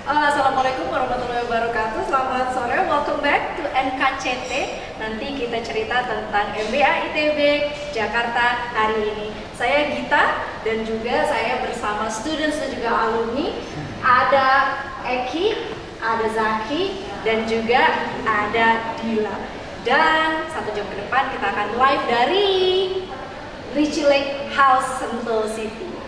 Assalamualaikum warahmatullahi wabarakatuh. Selamat sore, welcome back to NKCT. Nanti kita cerita tentang MBA ITB Jakarta hari ini. Saya Gita dan juga saya bersama students dan juga alumni. Ada Eki, ada Zaki, dan juga ada Dila. Dan 1 jam ke depan kita akan live dari Richie Lake House, Sentul City.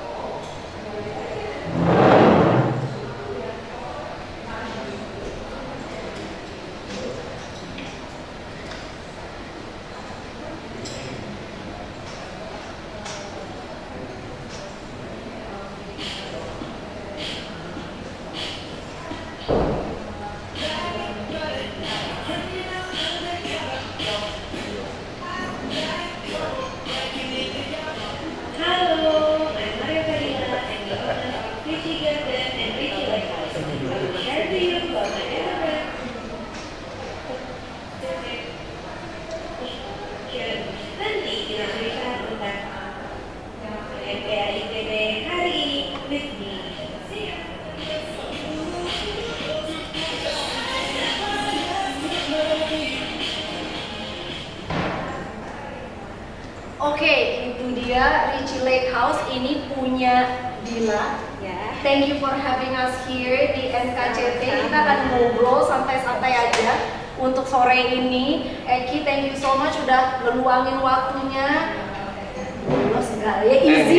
Oke, itu dia Richie Lake House, ini punya Dila. Thank you for having us here di NKCT. Kita akan ngobrol santai-santai aja untuk sore ini. Eki, thank you so much udah ngeluangin waktunya. Bolos enggak ya,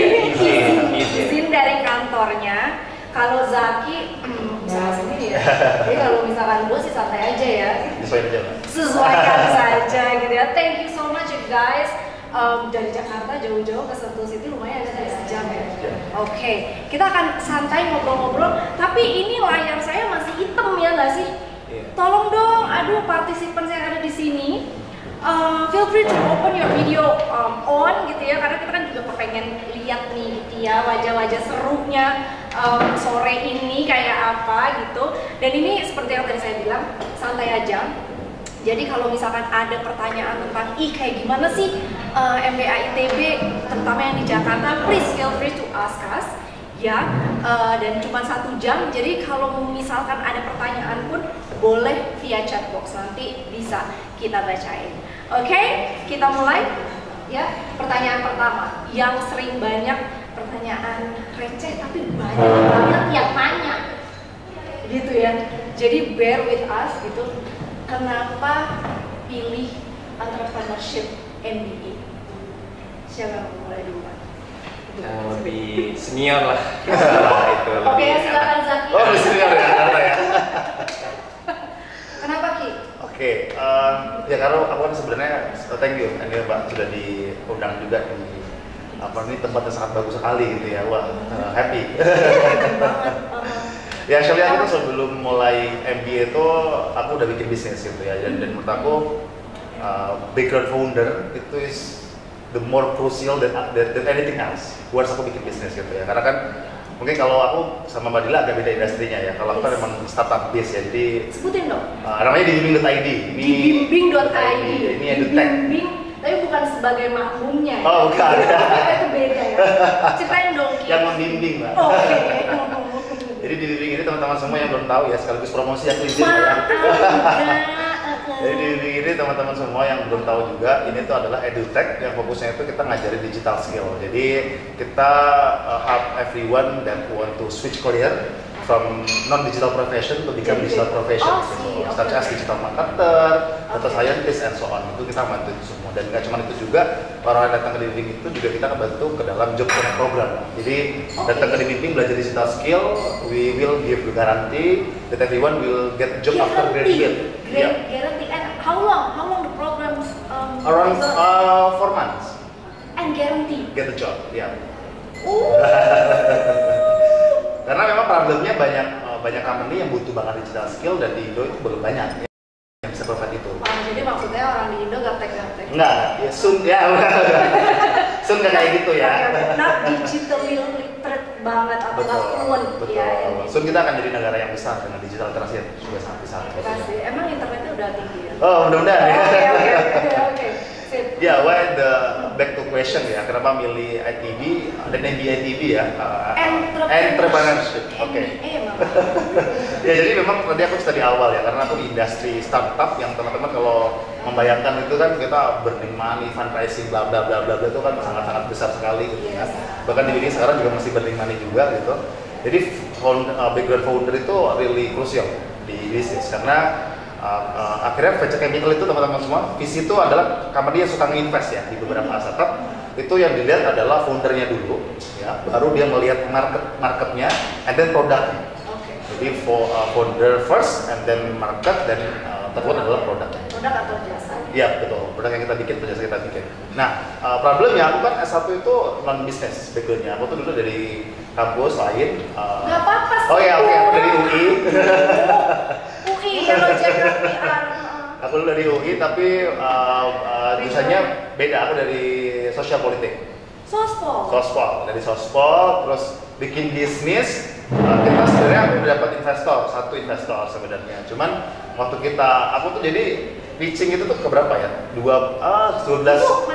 izin dari kantornya. Kalau Zaki, bisa sendiri ya. Jadi kalau misalkan gue sih santai aja ya. Sesuaikan saja gitu ya. Thank you so much you guys. Dari Jakarta jauh-jauh ke Sentul City lumayan ada dari sejam ya. Oke, kita akan santai ngobrol-ngobrol. Tapi ini layar saya masih hitam ya nggak sih? Tolong dong, aduh partisipan yang ada di sini. Feel free to open your video on gitu ya, karena kita kan juga pengen lihat nih gitu ya wajah-wajah serunya sore ini kayak apa gitu. Dan ini seperti yang tadi saya bilang, santai aja. Jadi kalau misalkan ada pertanyaan tentang kayak gimana sih MBA ITB, terutama yang di Jakarta, please feel free to ask us ya. Dan cuma 1 jam, jadi kalau misalkan ada pertanyaan pun boleh via chat box, nanti bisa kita bacain. Oke, kita mulai ya. Pertanyaan pertama yang sering banyak, pertanyaan receh tapi banyak banget yang nanya gitu ya. Jadi bear with us gitu. Kenapa pilih entrepreneurship MBA? Siapa yang mulai duluan? Yang lebih senior lah. Itu Oke, silakan Zaki. Oh, senior ya. Kenapa Ki? Oke, ya karena aku kan sebenarnya thank you, ini Pak sudah diundang juga di ini tempatnya sangat bagus sekali gitu ya. Wah, happy. Ya, actually aku tuh sebelum mulai MBA itu aku udah bikin bisnis gitu ya, dan menurut aku background founder itu is the more crucial than anything else. Buat aku bikin bisnis gitu ya, karena kan mungkin kalau aku sama Mbak Dila agak beda industrinya ya. Kalau aku kan memang startup base ya, jadi sebutin dong. Namanya dibimbing.id. Dibimbing.id. Ini edutech. Dibimbing, tapi bukan sebagai makmumnya. Ya? Oh, bukan. Itu beda ya. Ceritain dong Ki. Yang membimbing, Mbak. Oke. Jadi di bimbing ini teman-teman semua yang belum tahu ya, sekaligus promosi aku izin ya. Jadi di bimbing ini teman-teman semua yang belum tahu juga, ini tuh adalah edutech yang fokusnya itu kita ngajarin digital skill. Jadi kita help everyone that want to switch career from non-digital profession to become digital profession, such as digital marketer, data scientist, and so on. Itu kita bantu semua. Dan nggak cuma itu juga, orang yang datang ke bimbing itu juga kita bantu ke dalam job training program. Jadi datang ke bimbing belajar digital skill, we will give the guarantee that everyone will get job after graduate. Guarantee. And how long the programs? Around 4 months. And guarantee. Get a job, ya. Karena memang problemnya banyak company yang butuh banget digital skill, dan di Indo itu belum banyak yang bisa provide itu. Jadi maksudnya orang di Indo gaptek-gaptek? Enggak, ya soon nggak kayak gitu ya. Not digitally literate banget atau nggak fluent. Betul. Soon kita akan jadi negara yang besar dengan digital literasi yang juga sangat besar. Pasti. Emang internetnya udah tinggi ya? Oh, mudah-mudahan ya. Oke. Ya, why the back to question ya, kenapa milih ITB dan MBA ITB ya? Entrepreneurship. Oke. Ya jadi memang tadi aku cerita di awal ya, karena aku di industri startup yang teman-teman kalau membayangkan itu kan kita burning money, fundraising, bla bla bla bla itu kan sangat-sangat besar sekali gitu kan. Bahkan di sini sekarang juga masih burning money juga gitu. Jadi background founder itu really crucial di bisnis karena akhirnya venture capital itu teman-teman semua, visi itu adalah karena dia suka nginvest ya di beberapa startup, itu yang dilihat adalah foundernya dulu, ya, baru dia melihat marketnya, and then produknya. Jadi founder first, and then market, dan terus adalah produknya. Produk atau jasa? Iya betul, produk yang kita bikin, jasa kita bikin. Nah problemnya aku kan S1 itu non business backgroundnya. Aku tuh dulu dari kampus lain. Gak apa-apa sih. Oh iya, oke, aku dari UI. UI ya lo jaga PR. Aku dulu dari UI, tapi jurusannya beda. Aku dari sosial politik. Sospol, dari sospol, terus bikin bisnis. Kita sebenarnya aku udah dapat satu investor sebenarnya. Cuman waktu aku tuh jadi pitching itu tuh keberapa ya? 12. Itu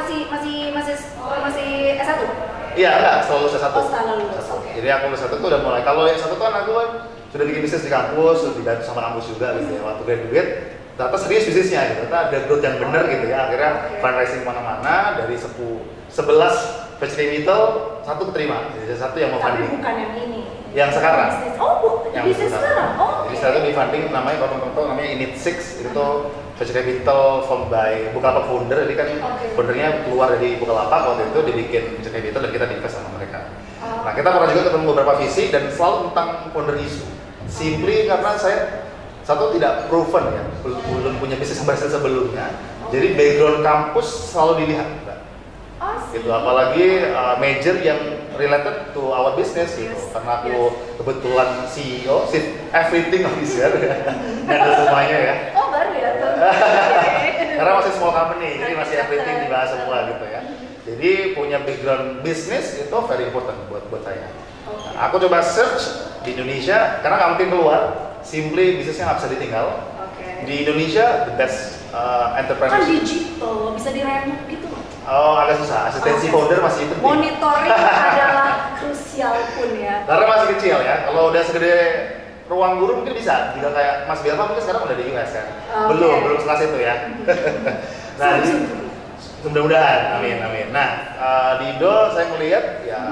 masih S1? Iya, enggak, selalu S1. Oh, selalu lulus. Okay. Jadi aku S1 tuh udah mulai. Kalau yang S1 kan aku kan sudah bikin bisnis di kampus, sudah dibantu sama kampus juga gitu ya. Waktu graduate, ternyata serius bisnisnya gitu. Ternyata ada growth yang bener gitu ya. Akhirnya fundraising mana-mana dari 11 venture capital, 1 keterima. Jadi 1 yang mau funding. Tapi bukan yang ini. Yang sekarang. Yang bisnis sekarang. Oh. Jadi saya tuh di funding namanya kalau teman-teman tahu namanya Init 6, itu tuh venture capital formed by Bukalapak founder. Jadi kan foundernya keluar dari Bukalapak waktu itu dibikin venture capital dan kita invest sama mereka. Nah kita pernah juga ketemu beberapa visi dan selalu tentang founder isu. Simply karena saya satu tidak proven ya, belum punya bisnis yang berhasil sebelumnya. Jadi background kampus selalu dilihat. Gitu, apalagi major yang related to our business gitu. Karena aku kebetulan CEO, chief everything officer, handle semuanya ya. Oh baru ya tuh. Karena masih small company, jadi masih everything dibahas semua gitu ya. Jadi punya background bisnis itu very important buat saya. Nah, aku coba search di Indonesia karena nggak mungkin keluar. Simply bisnisnya nggak bisa ditinggal. Di Indonesia the best entrepreneurship. Kan digital, bisa diremuk gitu. Oh, agak susah. Asistensi founder masih penting. Monitoring adalah krusial pun ya. Karena masih kecil ya. Kalau udah segede ruang guru mungkin bisa. Jika kayak Mas Biarma mungkin sekarang udah di US kan. Belum sekelas itu ya. Nah, jadi mudah-mudahan. Amin. Nah, di Indo saya melihat ya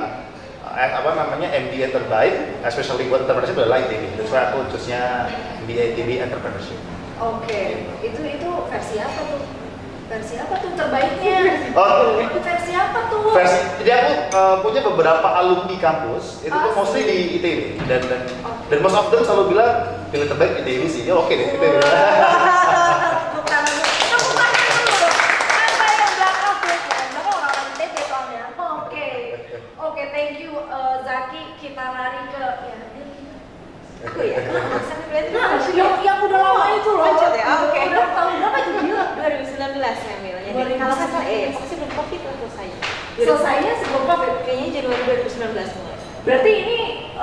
MBA terbaik, especially buat entrepreneurship adalah ITB. Jadi aku choose-nya MBA ITB entrepreneurship. Itu versi apa tuh? Versi apa tuh terbaiknya? Versi apa tuh? Jadi aku punya beberapa alumni kampus itu tuh mostly di ITB dan most of them selalu bilang pilih terbaik ITB sih. Ya oke deh, ITB. Bukan dulu. Apa yang belakang orang ITB soalnya. Oke, thank you Zaki. Kita lari ke aku ya. Yang udah lama itu loh. Udah tahun berapa itu gila? 2019 ya Milnya. Kalau nggak salah, pasti sebelum COVID lah selesai. Selesainya sebelum COVID? Kayaknya Januari 2019 mulai. Berarti ini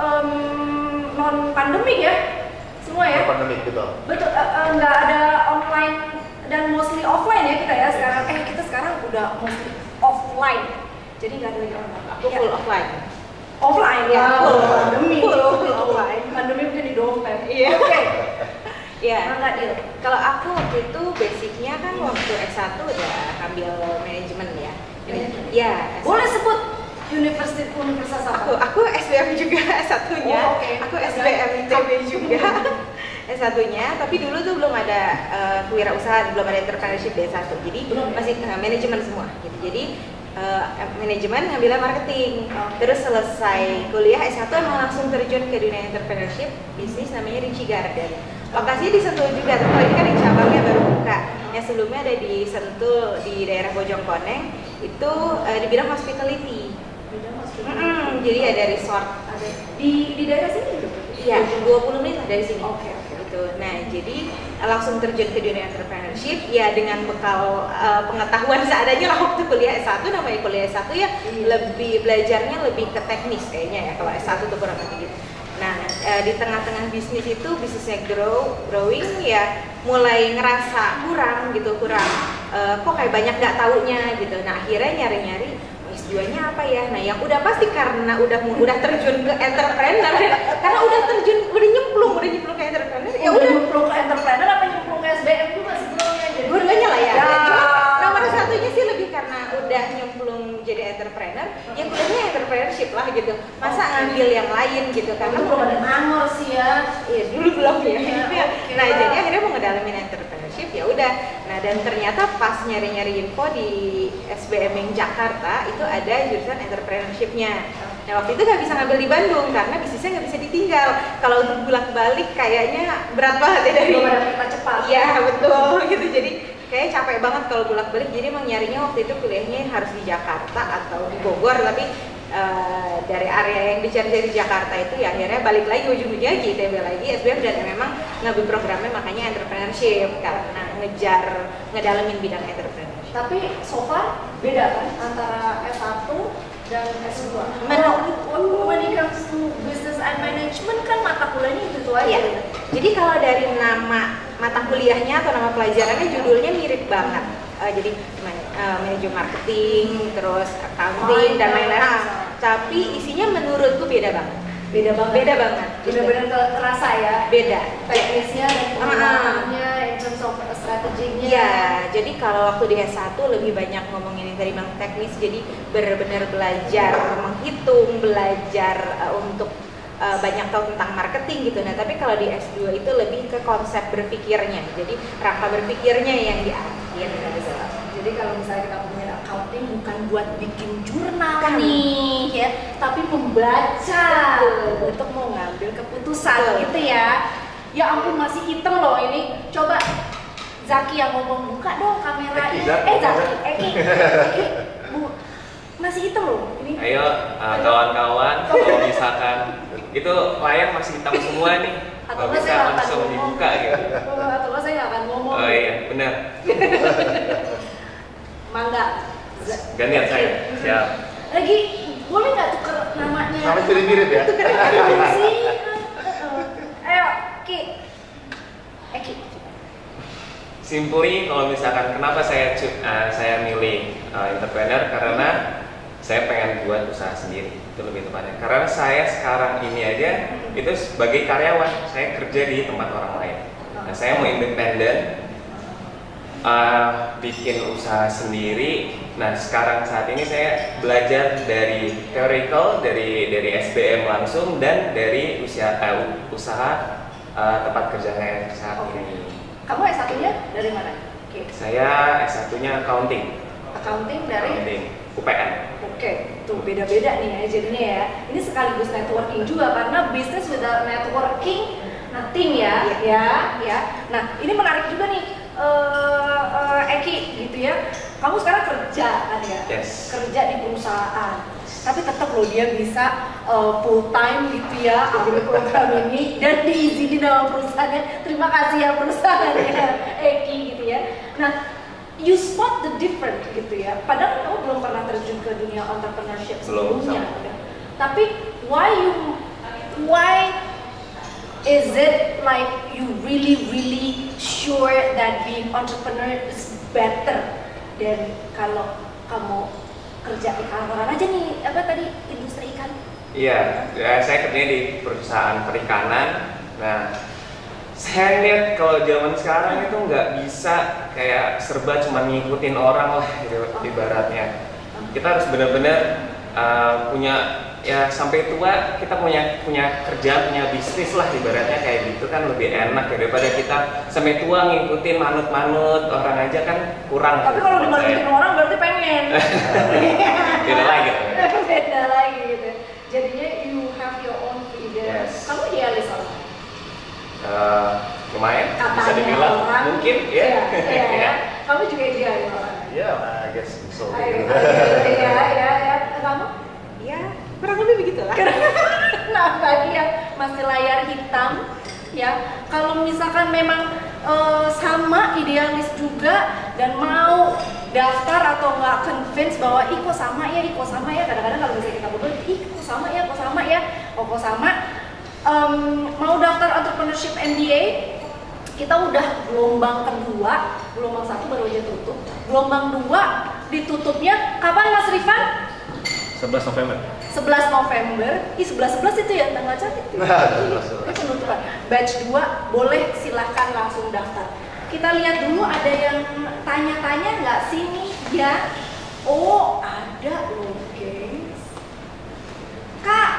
non pandemik ya? Semua ya? Non pandemik betul. Betul, nggak ada online dan mostly offline ya kita ya sekarang. Kita sekarang udah mostly offline. Jadi nggak ada lagi online. Aku full offline. Offline ya? Pandemi. Full offline. Pandemi mungkin di dompet. Iya. Oke. Iya. Nggak deal. Kalau aku waktu itu basicnya kan waktu S1 udah ambil manajemen ya. Iya. Boleh sebut universitas apa? Aku SBM juga S1-nya. Aku SBM ITB juga. S1-nya, tapi dulu tuh belum ada kewirausahaan, belum ada entrepreneurship D1. Jadi masih manajemen semua gitu. Jadi manajemen ngambilnya marketing. Terus selesai kuliah S1 emang langsung terjun ke dunia entrepreneurship, bisnis namanya Rinci Garden. Lokasinya di Sentul juga, tapi ini kan yang cabangnya baru buka. Yang sebelumnya ada di Sentul, di daerah Bojongkoneng, itu di bidang hospitality. Jadi ada resort. Di daerah sini gitu? Iya, 20 menit lah dari sini. Oke. Gitu. Nah, jadi langsung terjun ke dunia entrepreneurship ya dengan bekal pengetahuan seadanya lah waktu kuliah S1. Namanya kuliah S1 ya lebih belajarnya lebih ke teknis kayaknya ya kalau S1 tuh kurang lebih gitu. Nah, di tengah-tengah bisnis itu bisnisnya growing ya mulai ngerasa kurang kok kayak banyak nggak taunya gitu. Nah, akhirnya nyari-nyari S2-nya apa ya? Nah, yang udah pasti karena udah terjun ke entrepreneur, karena udah nyemplung ke entrepreneur, ya udah nyemplung ke entrepreneur apa nyemplung ke SBM juga sebelumnya? Dua-duanya lah ya. Ya. Cuma nomor satunya sih lebih karena udah nyemplung jadi entrepreneur, yang kuliahnya entrepreneurship lah gitu. Masa ngambil yang lain gitu, karena belum ada nangor sih ya. Iya, dulu belum ya. Okay. Nah, jadi akhirnya mau ngedalamin entrepreneurship ya udah. Nah, dan ternyata pas nyari-nyari info di SBM yang Jakarta itu ada jurusan entrepreneurship-nya. Nah, waktu itu nggak bisa ngambil di Bandung karena bisnisnya nggak bisa ditinggal. Kalau untuk bolak-balik kayaknya berat banget ya dari. Belum ada kereta cepat. Iya, betul gitu. Jadi kayak capek banget kalau bolak-balik. Jadi emang nyarinya waktu itu kuliahnya harus di Jakarta atau di Bogor, tapi dari area yang dicari di Jakarta itu ya akhirnya balik lagi ujung-ujungnya ITB lagi SBM, dan memang ngambil programnya makanya entrepreneurship karena ngedalamin bidang entrepreneurship. Tapi so far beda kan antara S1 dan S2. When it comes to business and management kan mata kuliahnya itu aja. Iya. Jadi kalau dari nama mata kuliahnya atau nama pelajarannya judulnya mirip banget. Jadi manajemen marketing, terus accounting dan lain-lain. Tapi isinya menurutku beda banget. Beda banget. Benar-benar terasa ya. Beda. Teknisnya dan penggunaannya, in terms of strateginya. Iya. Jadi kalau waktu di S1 lebih banyak ngomongin yang tadi bang teknis. Jadi benar-benar belajar menghitung, belajar untuk banyak tahu tentang marketing gitu. Nah, tapi kalau di S2 itu lebih ke konsep berpikirnya. Jadi rangka berpikirnya yang diartiin gitu. Jadi kalau misalnya kita punya accounting bukan buat bikin jurnal nih ya, tapi membaca untuk mau ngambil keputusan gitu ya. Ya ampun, masih hitam loh ini. Coba Zaki yang ngomong, buka dong kamera ini. Zaki, Bu, masih hitam loh ini. Ayo kawan-kawan, kalau misalkan itu layar masih hitam semua nih, Atau nggak bisa saya nggak langsung akan dibuka gitu. Atau saya nggak akan ngomong. Oh iya, benar. Mangga. Gantian saya. Siap. Lagi boleh nggak tuker namanya? Namanya mirip-mirip ya? Tuker apa sih? Ayo, Ki. Ki. Simply kalau misalkan kenapa saya milih entrepreneur, karena saya pengen buat usaha sendiri, itu lebih tepatnya. Karena saya sekarang ini aja itu sebagai karyawan, saya kerja di tempat orang lain. Nah, saya mau independen, bikin usaha sendiri. Nah, sekarang saat ini saya belajar dari theoretical, dari SBM langsung, dan dari usaha tempat kerja saya saat ini. Kamu S1-nya dari mana? Saya S1-nya accounting. Accounting dari UPN. Oke, tuh beda-beda nih ya jadinya ya. Ini sekaligus networking juga karena business without networking nothing ya. Nah, ini menarik juga nih Eki gitu ya. Kamu sekarang kerja kan ya? Yes. Kerja di perusahaan. Tapi tetap loh dia bisa full time gitu ya ambil program ini dan diizinin sama perusahaannya. Terima kasih ya perusahaannya Eki gitu ya. Nah, you spot the difference gitu ya. Padahal kamu belum pernah terjun ke dunia entrepreneurship sebelumnya. Tapi why is it like you really sure that being entrepreneur is better than kalau kamu kerja di kantoran aja nih, apa tadi, industri ikan? Iya, saya kerja di perusahaan perikanan. Nah, saya lihat kalau zaman sekarang itu nggak bisa kayak serba cuma ngikutin orang lah gitu, ibaratnya. Kita harus benar-benar punya, ya sampai tua kita punya kerjaan, punya bisnis lah ibaratnya, kayak gitu kan lebih enak ya daripada kita sampai tua ngikutin manut-manut orang aja kan kurang. Tapi kalau dimanutin orang berarti pengen. Beda lagi. Beda lagi gitu. Jadinya you have your own freedom. Yes. Kamu idealis orang? Lumayan, Katanya bisa dibilang orang, mungkin ya. Iya. Kamu juga idealis orang? Iya, I guess so. Iya. Kamu? Ya, kurang lebih begitulah. Nah, bagi yang masih layar hitam, ya, kalau misalkan memang sama idealis juga dan mau daftar atau nggak convince bahwa kok sama ya, kadang-kadang kalau misalnya kita berdua, kok sama ya, mau daftar entrepreneurship MBA, kita udah gelombang kedua, gelombang 1 baru aja tutup, gelombang 2 ditutupnya kapan Mas Rifan? 11 November. 11 November. Ih, 11 itu ya tanggal cantik tuh. Ini penutupan. Batch 2 boleh silahkan langsung daftar. Kita lihat dulu ada yang tanya-tanya nggak sih nih ya? Oh, ada loh, guys. Kak,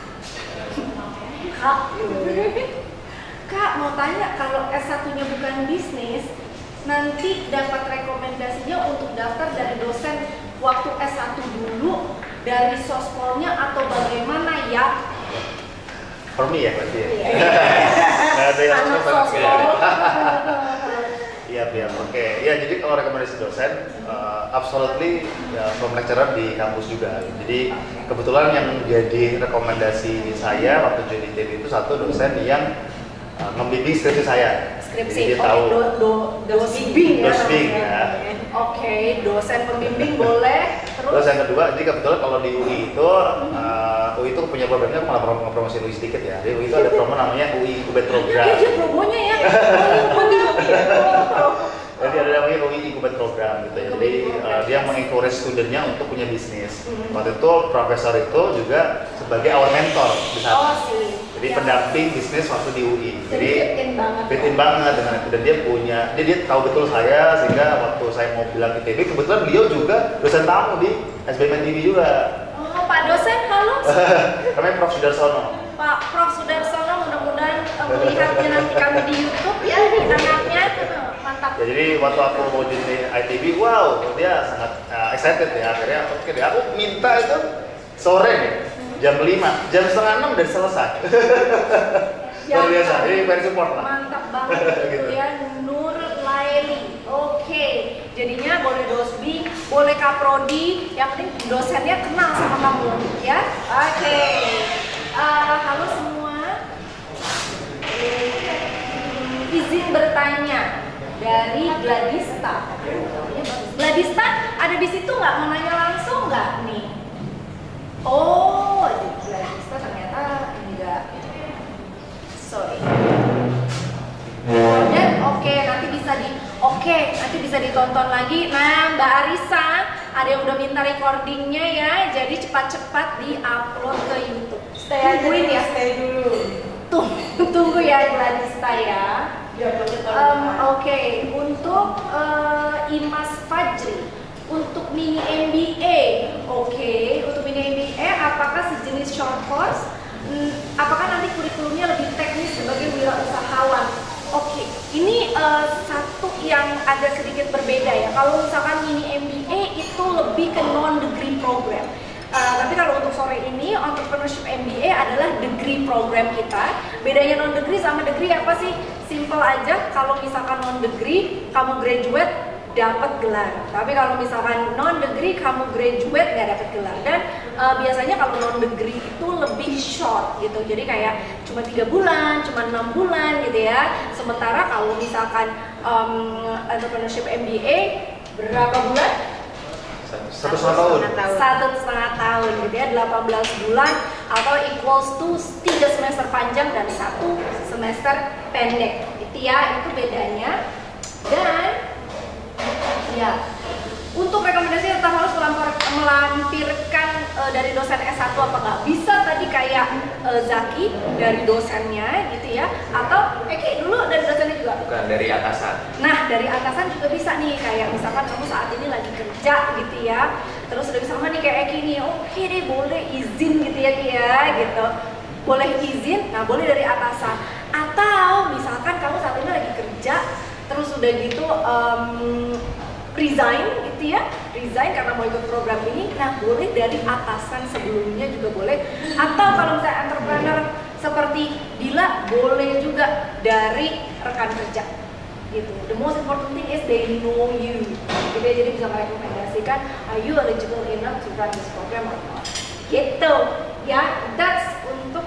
Kak mau tanya, kalau S1-nya bukan bisnis, nanti dapat rekomendasinya untuk daftar dari dosen waktu S1 dulu, dari sospolnya atau bagaimana ya? For me ya berarti ya? Iya. Ada yang Anak sospol. sospol. Iya, oke. Ya, jadi kalau rekomendasi dosen, absolutely ya, from lecturer di kampus juga. Jadi kebetulan yang jadi rekomendasi saya waktu jadi ITB itu satu dosen yang membimbing skripsi saya. Skripsi, Jadi dia tahu dosbing ya. dosbing ya. Oke, dosen pembimbing boleh. Terus yang kedua, jadi kebetulan kalau di UI itu, UI itu punya programnya, aku malah ngepromosi UI sedikit ya. Di UI itu ada promo namanya UI Incubate Program. Iya, promonya ya. Jadi ada namanya UI Incubate Program gitu ya. Jadi dia mengencourage studentnya untuk punya bisnis. Waktu itu profesor itu juga sebagai our mentor di sana. Oh sih. Jadi pendamping bisnis waktu di UI. Jadi fit in banget dengan itu, dan dia tahu betul saya, sehingga waktu saya mau bilang ITB, kebetulan beliau juga dosen tamu di SBM TV juga. Oh, Pak dosen, halo. Namanya Prof. Sudarsono. Pak Prof. Sudarsono, mudah-mudahan melihatnya nanti kami di YouTube ya, di anaknya. Mantap. Ya, jadi waktu aku mau di ITB, wow, dia sangat excited ya. Akhirnya oke deh, aku minta itu sore nih, jam 5, jam setengah 6 udah selesai. Luar biasa, ini very support lah. Mantap banget gitu ya, Nur Laili. Oke, jadinya boleh dosbing, boleh kaprodi, yang penting dosennya kenal sama kamu ya. Oke. Halo semua. Izin bertanya dari Gladista. Gladista ada di situ nggak? Mau nanya langsung nggak nih? Oh, Gladista ternyata enggak. Sorry. Dan nanti bisa ditonton lagi. Nah, Mbak Arisa ada yang udah minta recordingnya ya, jadi cepat-cepat di-upload ke YouTube. Tungguin ya, stay dulu. Tunggu ya Gladista ya. Oke, untuk Imas Fajri, untuk mini MBA, untuk mini MBA apakah sejenis short course? Apakah nanti kurikulumnya lebih teknis sebagai wirausahawan? Ini satu yang agak sedikit berbeda ya. Kalau misalkan mini MBA itu lebih ke non-degree program. Tapi kalau untuk sore ini, Entrepreneurship MBA adalah degree program kita. Bedanya non-degree sama degree apa sih? Simple aja, kalau misalkan non-degree, kamu graduate, dapat gelar. Tapi kalau misalkan non-degree, kamu graduate, nggak dapat gelar. Dan biasanya kalau non-degree itu lebih short gitu. Jadi kayak cuma 3 bulan, cuma 6 bulan gitu ya. Sementara kalau misalkan Entrepreneurship MBA, berapa bulan? 1,5 tahun. 1,5 tahun gitu ya, 18 bulan atau equals to 3 semester panjang dan 1 semester pendek. Itu ya, itu bedanya. Dan ya, untuk rekomendasi tetap harus melampirkan dari dosen S1 apa nggak bisa tadi kayak Zaki dari dosennya gitu ya, atau Eki dulu dari dosennya juga? Bukan, dari atasan. Nah, dari atasan juga bisa nih, kayak misalkan kamu saat ini lagi kerja gitu ya, terus udah bisa nih kayak Eki nih, oke deh boleh izin gitu ya Ki ya gitu, boleh izin, nah boleh dari atasan. Atau misalkan kamu saat ini lagi kerja, terus udah gitu resign gitu ya, resign karena mau ikut program ini, nah boleh dari atasan sebelumnya juga boleh. Atau kalau misalnya entrepreneur seperti Dila, boleh juga dari rekan kerja gitu. The most important thing is they know you gitu ya, jadi bisa merekomendasikan, are you eligible enough to run this program or not gitu ya. That's untuk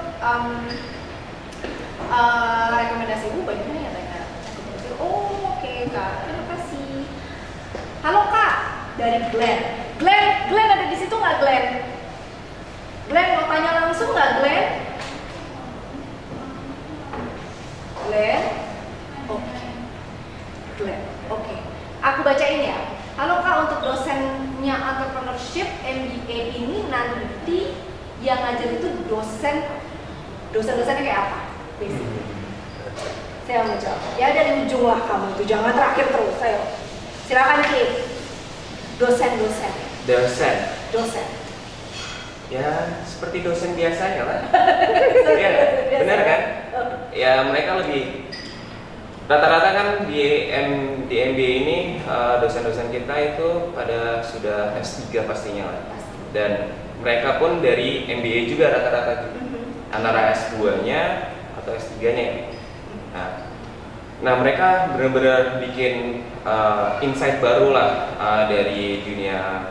rekomendasi. Bagaimana ya tanya? Oke Kak, terima kasih. Halo Kak, dari Glenn. Glenn ada di situ nggak Glenn? Glenn mau tanya langsung nggak Glenn? Glenn? Oke. Glenn, oke. Aku bacain ya. Halo Kak, untuk dosennya punya entrepreneurship MBA ini nanti yang ngajar itu dosen-dosennya kayak apa? Basically. Saya mau jawab. Ya dari ujung lah kamu tuh, jangan terakhir terus. Ayo, silakan Ki. Dosen. Ya seperti dosen biasanya lah. Ya, benar kan? Ya mereka lebih rata-rata kan di MBA ini dosen-dosen kita itu pada sudah S3 pastinya lah. Dan mereka pun dari MBA juga rata-rata gitu. Antara S2-nya atau S3-nya. Nah mereka benar-benar bikin insight baru lah dari dunia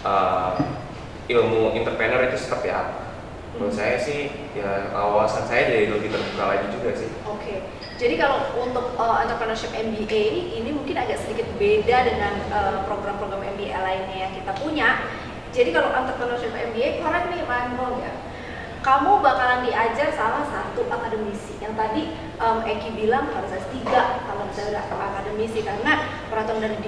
ilmu entrepreneur itu seperti apa. Menurut saya sih ya wawasan saya jadi lebih terbuka lagi juga sih. Oke. Jadi kalau untuk entrepreneurship MBA ini mungkin agak sedikit beda dengan program-program MBA lainnya yang kita punya. Jadi kalau entrepreneurship MBA, correct me if I'm wrong ya, kamu bakalan diajar salah satu akademisi. Yang tadi Eki bilang harus S3 kalau misalnya udah akademisi, karena peraturan dari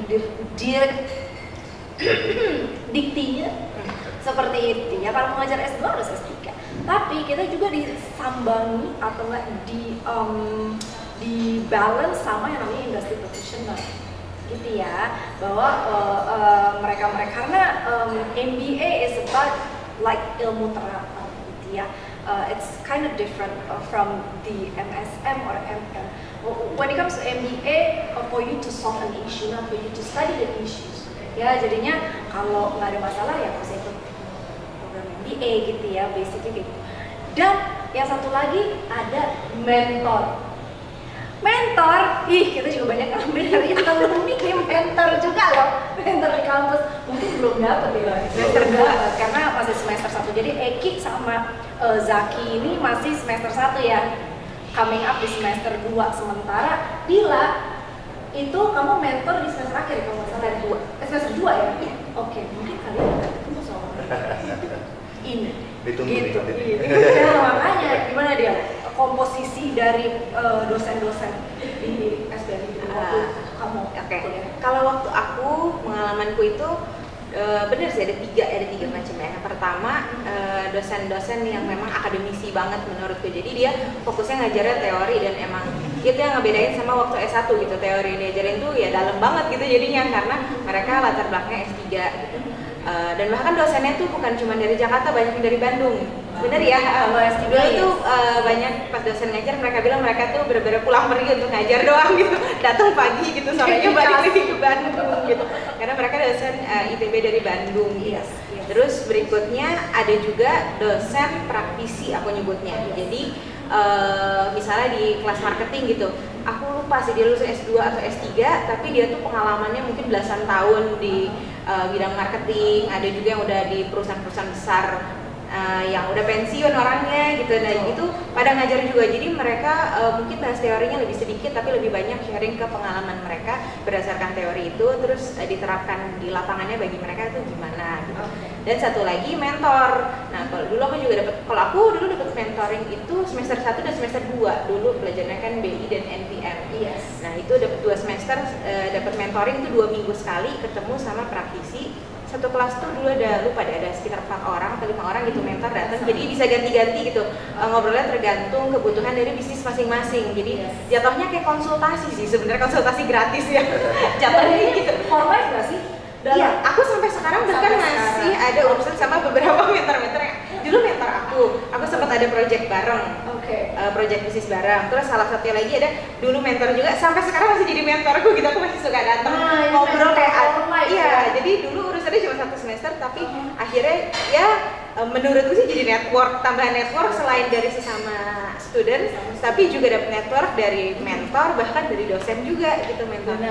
diktinya seperti itu ya. Kalau mau ngajar S2 harus S3. Tapi kita juga disambangi atau enggak di balance sama yang namanya industry professional gitu ya, bahwa mereka karena MBA is about like ilmu terapan gitu ya. It's kind of different from the MSM or MM. When it comes to MBA, for you to solve an issue, not for you to study the issues. Ya jadinya kalau nggak ada masalah ya harus ikut program MBA gitu ya, basically gitu. Dan yang satu lagi ada mentor. Kita juga banyak ngambil dari alumni nih, mentor juga loh, mentor di kampus. Mungkin belum dapat ya, semester 2 karena masih semester 1. Jadi Eki sama Zaki ini masih semester 1 ya, coming up di semester 2. Sementara Dila itu kamu mentor di semester akhir kalau nggak salah, semester 2 ya? Iya. Oke, mungkin kalian nggak ketemu soal ini. Ditunggu gitu. nih. Ya, makanya gimana dia komposisi dari dosen-dosen di SBM waktu kamu? Oke. Kalau waktu aku pengalamanku itu benar sih ada tiga macam ya. Yang pertama dosen-dosen yang memang akademisi banget menurutku. Jadi dia fokusnya ngajarnya teori dan emang itu yang ngebedain sama waktu S1 gitu. Teori yang diajarin tuh ya dalam banget gitu jadinya, karena mereka latar belakangnya S3 gitu. Dan bahkan dosennya tuh bukan cuma dari Jakarta, banyak yang dari Bandung. Bener ya, kalau S3 itu banyak pas dosen ngajar mereka bilang mereka tuh bener-bener pulang pergi untuk ngajar doang gitu. Datang pagi gitu, sorenya balik lagi ke Bandung gitu. Karena mereka dosen IPB dari Bandung gitu. Yes. Terus berikutnya ada juga dosen praktisi aku nyebutnya. Jadi misalnya di kelas marketing gitu, aku lupa sih dia lulusan S2 atau S3, tapi dia tuh pengalamannya mungkin belasan tahun di bidang marketing. Ada juga yang udah di perusahaan-perusahaan besar yang udah pensiun orangnya gitu. Nah itu pada ngajar juga, jadi mereka mungkin bahas teorinya lebih sedikit tapi lebih banyak sharing ke pengalaman mereka berdasarkan teori itu, terus diterapkan di lapangannya bagi mereka itu gimana gitu. Dan satu lagi mentor. Nah kalau dulu aku juga aku dulu dapat mentoring itu semester 1 dan semester 2 dulu belajarnya kan BI dan NPM. Yes. Nah itu dapat 2 semester dapat mentoring itu 2 minggu sekali ketemu sama praktisi. Satu kelas tuh dulu ada sekitar 4 orang atau 5 orang gitu mentor datang, jadi bisa ganti-ganti gitu, ngobrolnya tergantung kebutuhan dari bisnis masing-masing. Jadi jatuhnya kayak konsultasi sih sebenarnya, konsultasi gratis ya jatuhnya gitu. For life nggak sih? Iya, aku sampai sekarang bahkan masih ada urusan sama beberapa mentor-mentor yang dulu mentor aku sempat ada project bareng. Project bisnis bareng. Terus salah satu lagi ada dulu mentor juga, sampai sekarang masih jadi mentorku gitu. Aku masih suka datang ngobrol kayak iya. Jadi dulu urusannya cuma 1 semester, tapi akhirnya ya menurutku sih jadi network, tambahan network selain dari sesama student, tapi juga dapat network dari mentor, bahkan dari dosen juga gitu mentor.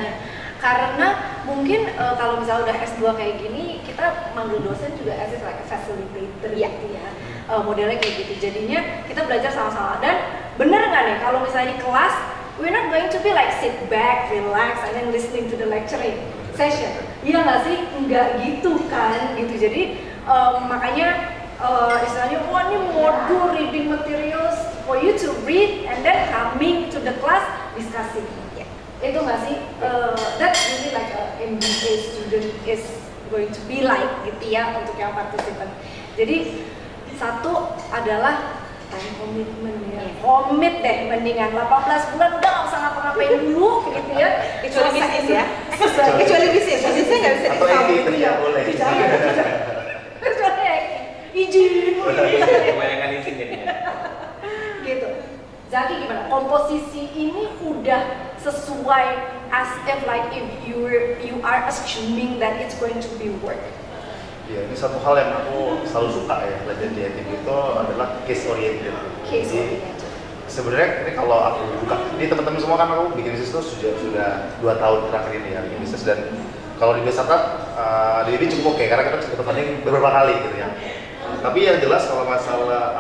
Karena mungkin kalau misalnya udah S2 kayak gini, kita manggil dosen juga as like a facilitator gitu ya. Modelnya kayak gitu, jadinya kita belajar sama-sama. Dan bener nggak nih kalau misalnya di kelas we're not going to be like sit back, relax, and then listening to the lecturing session. Iya nggak sih? Nggak gitu kan gitu. Jadi makanya istilahnya wah ini modul reading materials for you to read and then coming to the class discussing. Itu nggak sih? That's really like a MBA student is going to be like gitu ya untuk yang partisipan. Jadi satu adalah time commitment ya. Komit deh, mendingan 18 bulan udah nggak usah ngapa-ngapain dulu gitu ya. Kecuali bisnis ya. Kecuali bisnisnya nggak bisa atau ini tidak boleh. Kecuali izin. Kebanyakan izin jadinya. Gitu. Zaki gimana? Komposisi ini udah sesuai as if like if you are assuming that it's going to be work. Ya, ini satu hal yang aku selalu suka ya belajar di ITB itu adalah case oriented. Case Jadi, oriented. sebenarnya ini kalau aku buka, ini teman-teman semua kan aku bikin bisnis itu sudah 2 tahun terakhir ini ya bikin bisnis, dan kalau di startup di ini cukup oke karena kita cukup funding beberapa kali gitu ya. Tapi yang jelas kalau masalah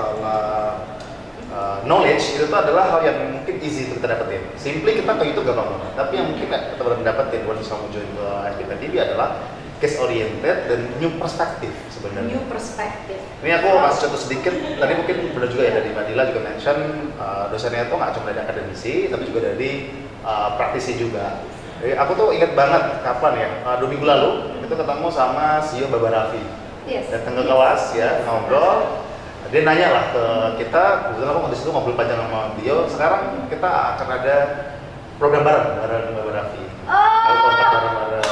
knowledge itu tuh adalah hal yang mungkin easy untuk kita dapetin. Simply kita ke YouTube gampang banget. Tapi yang mungkin kita belum dapetin once kamu join ke ITB adalah case oriented dan new perspective sebenarnya. New perspective. Ini aku kasih contoh sedikit. Tadi mungkin benar juga ya dari Mbak Dila juga mention dosennya itu nggak cuma dari akademisi, tapi juga dari praktisi juga. Jadi aku tuh ingat banget kapan ya 2 minggu lalu itu ketemu sama CEO Baba Raffi. Yes. Datang ke kelas ya ngobrol. Dia nanya lah ke kita, kebetulan aku di situ ngobrol panjang sama dia. Sekarang kita akan ada program bareng Baba Raffi. Ada kontak bareng-bareng.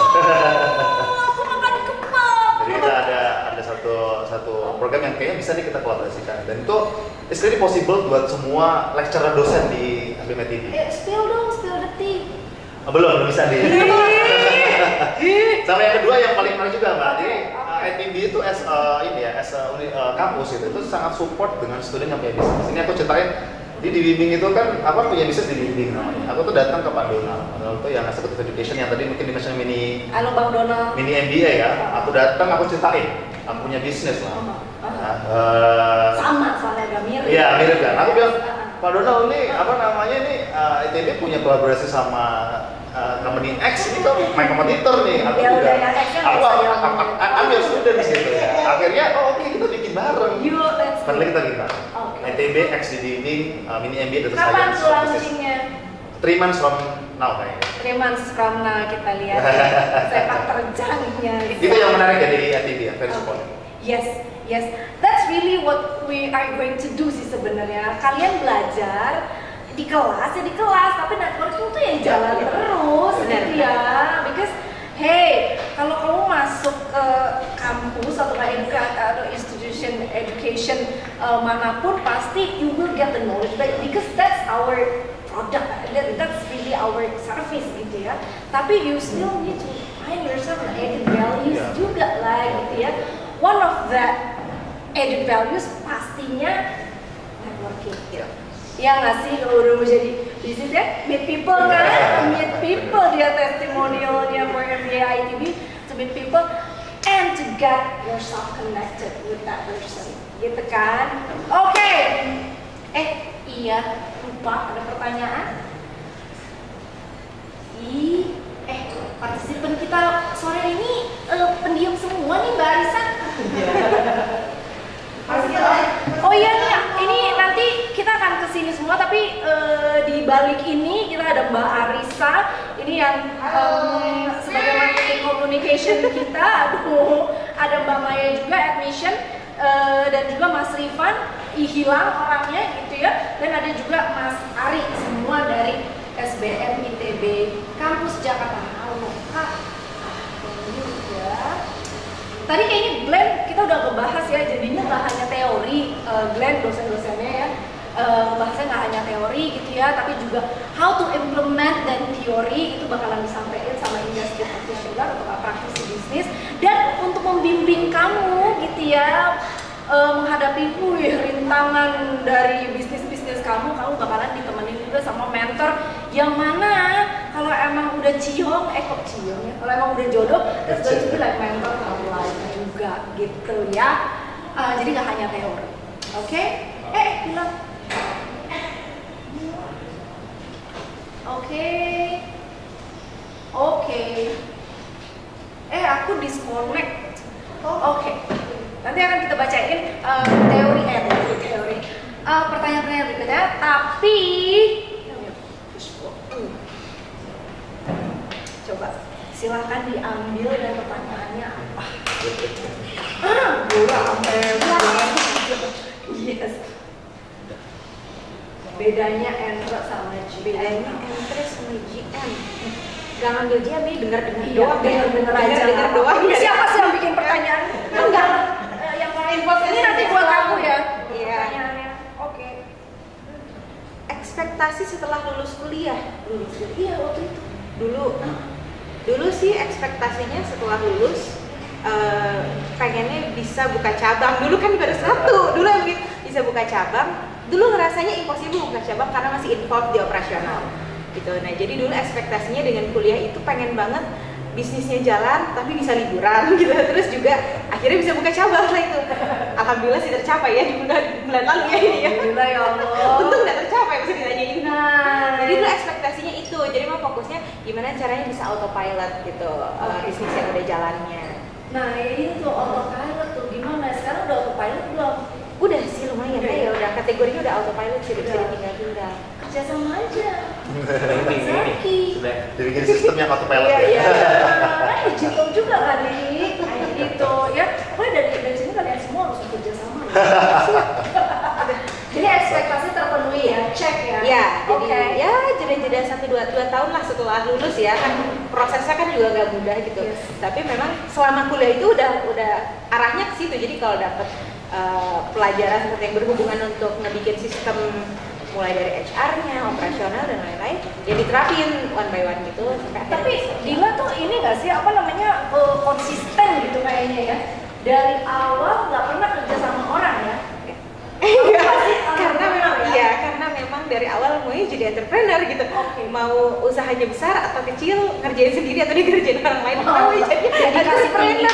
Jadi kita ada satu program yang kayaknya bisa nih kita kolaborasikan, dan itu it's really possible buat semua lecturer dosen di ITB. Spill the tea. Belum bisa di. Sama yang kedua yang paling menarik juga Mbak, jadi ITB itu as kampus itu sangat support dengan student yang punya bisnis. Ini aku ceritain. Jadi di bimbing itu kan apa punya bisnis di bimbing namanya. Aku tuh datang ke Pak Donald itu yang executive education yang tadi mungkin dimention Halo Bang Donald. mini MBA ya. Aku datang, aku ceritain, aku punya bisnis lah. Sama soalnya agak mirip. Iya mirip kan. Aku bilang Pak Donald ini apa namanya nih ITB punya kolaborasi sama company X, ini kan main kompetitor nih. Aku Ya, juga. udah, X kan Aku ambil student di situ ya. Akhirnya oke, kita bikin bareng. Padahal kita bikin. ITB X di bimbing mini MBA data Kapan science. launchingnya? 3 months from now kayaknya. 3 months from now kita lihat sepak terjangnya. Itu yang menarik ya dari ITB ya, very support. Yes, that's really what we are going to do sih sebenarnya. Kalian belajar di kelas ya di kelas, tapi networking tuh yang jalan terus gitu ya. Because hey, kalau kamu masuk ke kampus atau institution education manapun, pasti you will get the knowledge, because that's our product, that's really our service gitu ya. Tapi you still need to find yourself added values juga lah gitu ya. One of the added values pastinya networking. Ya nggak sih, kalau udah mau jadi bisnis ya, meet people kan, meet people, dia testimonialnya for MBA ITB, to meet people and to get yourself connected with that person, gitu kan? Oke. Iya, lupa ada pertanyaan. Partisipan kita sore ini pendiam semua nih Mbak Arisa. Oh iya nih, ini nanti kita akan kesini semua, tapi di balik ini kita ada Mbak Arisa, ini yang sebagai marketing communication kita. Aduh, ada Mbak Maya juga admission, dan juga Mas Rifan hilang orangnya gitu ya, dan ada juga Mas Ari, semua dari SBM ITB Kampus Jakarta. Halo Kak. Tadi kayaknya Glenn kita udah ngebahas ya, jadinya nggak hanya teori, Glenn dosen-dosennya ya, bahasnya nggak hanya teori gitu ya, tapi juga how to implement dan teori itu bakalan disampaikan sama industri practitioner atau praktisi bisnis, dan untuk membimbing kamu gitu ya, menghadapi rintangan dari bisnis kamu bakalan ditemenin juga sama mentor yang mana kalau emang udah ciong ya, kalau emang udah jodoh terus going to be like mentor kamu lagi juga gitu ya. Jadi nggak hanya teori. Oke? Bilang Oke. Aku disconnect. Oke. Nanti akan kita bacain teori. Pertanyaan-pertanyaan berikutnya, tapi coba Silahkan diambil dan pertanyaannya apa? Bola sampai yes. Bedanya Entre sama GM. Bedanya Entre sama GM. Gak ngambil GM nih, dengar-dengar doang. Dengar aja. Dengar doang. Ini siapa sih yang bikin pertanyaan? Enggak. Yang info ini nanti buat aku ya. Iya. Pertanyaannya. Oke. Ekspektasi setelah lulus kuliah. Iya waktu itu. Dulu sih ekspektasinya setelah lulus pengennya bisa buka cabang. Dulu kan baru satu. Dulu yang bisa buka cabang. Dulu ngerasanya impossible buka cabang karena masih involved di operasional gitu. Nah jadi dulu ekspektasinya dengan kuliah itu pengen banget bisnisnya jalan tapi bisa liburan gitu. Terus juga akhirnya bisa buka cabang lah itu. Alhamdulillah sih tercapai ya di bulan lalu ya ini ya. Alhamdulillah ya Allah. Untung nggak tercapai bisa ditanyain. Nah, Jadi dulu ekspektasinya itu. Jadi mau fokusnya gimana caranya bisa autopilot gitu bisnis yang udah jalannya. Nah ini tuh autopilot tuh gimana? Sekarang udah autopilot belum? Udah sih lumayan ya, udah kategorinya udah autopilot sih, bisa ditinggal-tinggal. Kerja sama aja. Ini sudah Dibikin sistem yang autopilot Iya, ya. iya. Digital juga kali, kayak gitu ya. Pokoknya dari sini kalian semua harus bekerja sama. Jadi ekspektasi terpenuhi ya, cek ya. Ya, jadi Oke. ya jeda-jeda 1-2 tahun lah setelah lulus ya, kan prosesnya kan juga nggak mudah gitu. Yes. Tapi memang selama kuliah itu udah arahnya ke situ. Jadi kalau dapet pelajaran seperti yang berhubungan untuk ngebikin sistem mulai dari HR-nya, operasional dan lain-lain, ya diterapin one by one gitu sampai akhirnya Tapi bisa. Dila tuh ini nggak sih apa namanya konsisten gitu kayaknya ya. Dari awal nggak pernah kerja sama orang ya. Iya, Pasti karena memang entrepreneur ya? iya, karena memang dari awal maunya jadi entrepreneur gitu. Oke. Mau usahanya besar atau kecil, ngerjain sendiri atau dikerjain orang lain, Oh, mau jadi jadi kasih entrepreneur.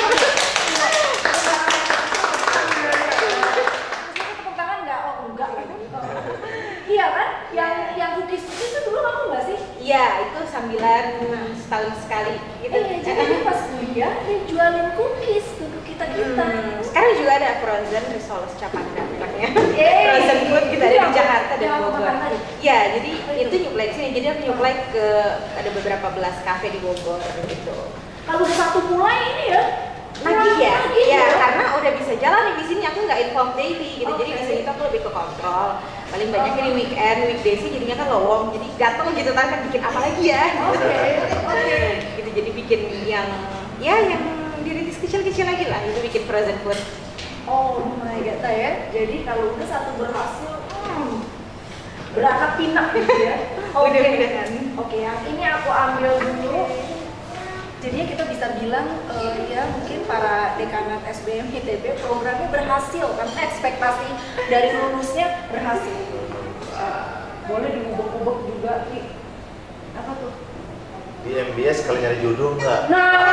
Tepuk tangan nggak? Oh enggak. Iya kan? Yang cookies itu dulu kamu nggak sih? Iya, itu sambilan setahun sekali gitu. Jadi pas kuliah dia jualin cookies untuk kita. Sekarang juga ada frozen risoles Capanda namanya. Eh, Frozen food kita ada itu di yang- Jakarta dan yang Bogor. makan tadi. Iya, jadi itu nyuplai di sini. Jadi aku nyuplai ke ada beberapa belas kafe di Bogor gitu. Kalau udah satu mulai ini ya. Nagih ya? Nagih Iya, ya. karena udah bisa jalan nih di sini aku nggak involved daily gitu. Jadi Oke. di sini tuh aku lebih ke kontrol. Paling banyak di weekend, weekdays sih jadinya kan lowong. Jadi gatel gitu kan bikin apa lagi ya? Oke. Gitu jadi bikin yang dirintis kecil-kecil lagi lah. Itu bikin frozen food. Oh my god ya. Jadi kalau udah satu berhasil, beranak pinak gitu ya. Mudah-mudahan. Oke, yang ini aku ambil dulu. Jadinya kita bisa bilang ya mungkin para dekanat SBM ITB programnya berhasil karena ekspektasi dari lulusnya berhasil. Boleh diubek-ubek juga nih. Apa tuh? Di MBS kali nyari jodoh nggak?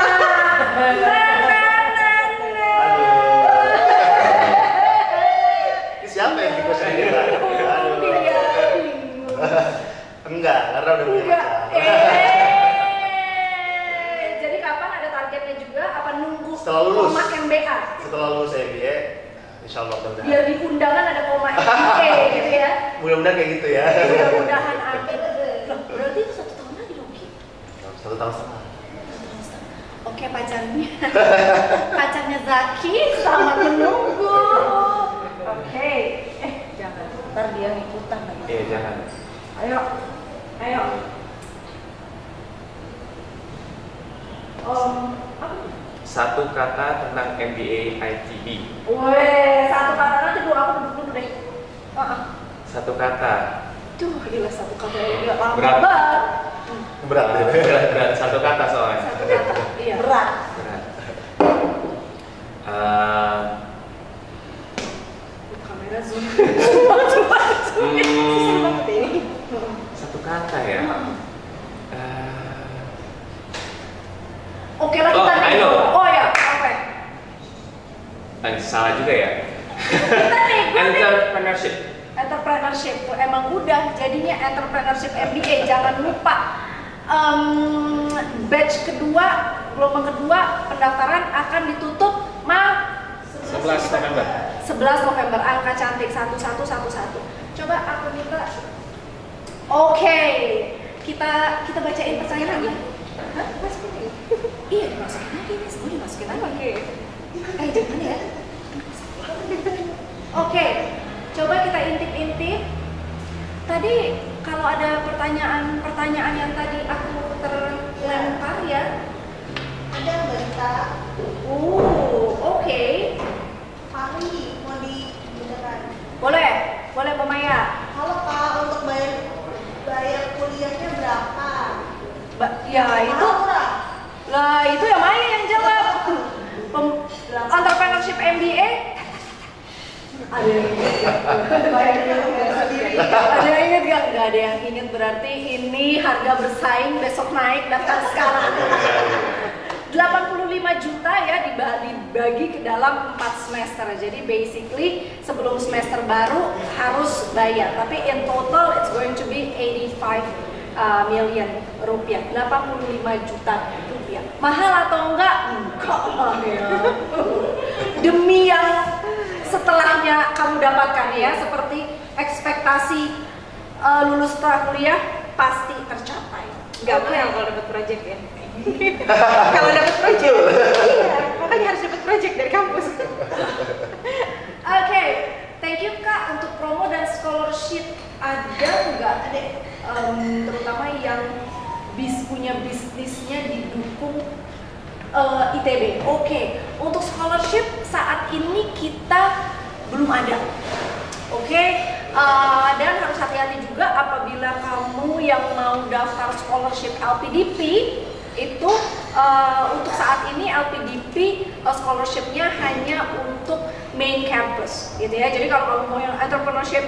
Ini siapa yang bikin question kita? Enggak, karena udah punya Enggak. pacar. Jadi kapan ada targetnya juga? Apa nunggu Setelah lulus. koma MBA? Setelah lulus MBA, insya Allah Biar mudah-mudahan. di undangan ada koma MBA gitu ya. Mudah-mudahan kayak gitu ya. Mudah-mudahan amin. Loh, berarti itu 1 tahun lagi dong Ki? 1 tahun setengah. Oke, pacarnya Zaki, selamat menunggu. Oke, jangan, ntar dia ngikutan lagi. Iya, jangan. Ayo. Apa? Satu kata tentang MBA ITB. Weh, satu kata nanti dulu aku duduk dulu deh. Satu kata. Duh, gila satu kata ya. Lama Berat. banget. Berat ya. Berat satu kata soalnya. Satu kata, iya. Berat. Berat. Kamera zoom. Satu kata ya. Oke lah kita Oh, I know. Oh ya, apa? Salah juga ya. Kita nego nih. Entrepreneurship. Entrepreneurship tuh emang udah jadinya entrepreneurship MBA, jangan lupa. Batch kedua, gelombang kedua pendaftaran akan ditutup 11 November. 11 November, angka cantik 1111. Coba aku minta. Oke. Kita bacain pertanyaan lagi. Hah? Masukin lagi? Iya, dimasukin lagi, ini semua dimasukin lagi. Oke. Jangan ya. Oke, coba kita intip-intip. Tadi kalau ada pertanyaan yang tadi aku terlempar ya. Ada berita Oke. Fahri mau dibeneran. Boleh Mbak Maya. Halo Kak, untuk bayar kuliahnya berapa? Ya itu. Murah. Lah itu ya Maya yang jawab. Entrepreneurship MBA. Ada yang ingat nggak? Nggak ada yang ingat, berarti ini harga bersaing, besok naik, daftar sekarang. 85 juta ya dibagi ke dalam 4 semester. Jadi basically sebelum semester baru harus bayar. Tapi in total it's going to be 85 million rupiah. 85 juta rupiah. Mahal atau enggak? Enggak lah ya. Demi yang setelahnya kamu dapatkan ya, seperti ekspektasi lulus setelah kuliah pasti tercapai. Gak mahal kalau dapat project ya. Kalau dapat project, iya, makanya harus dapat project dari kampus. Oke, thank you Kak untuk promo dan scholarship. Ada nggak terutama yang punya bisnisnya didukung ITB? Oke, untuk scholarship saat ini kita belum ada. Oke, dan harus hati-hati juga apabila kamu yang mau daftar scholarship LPDP itu untuk saat ini LPDP scholarshipnya hanya untuk main campus gitu ya. Jadi kalau kamu mau yang entrepreneurship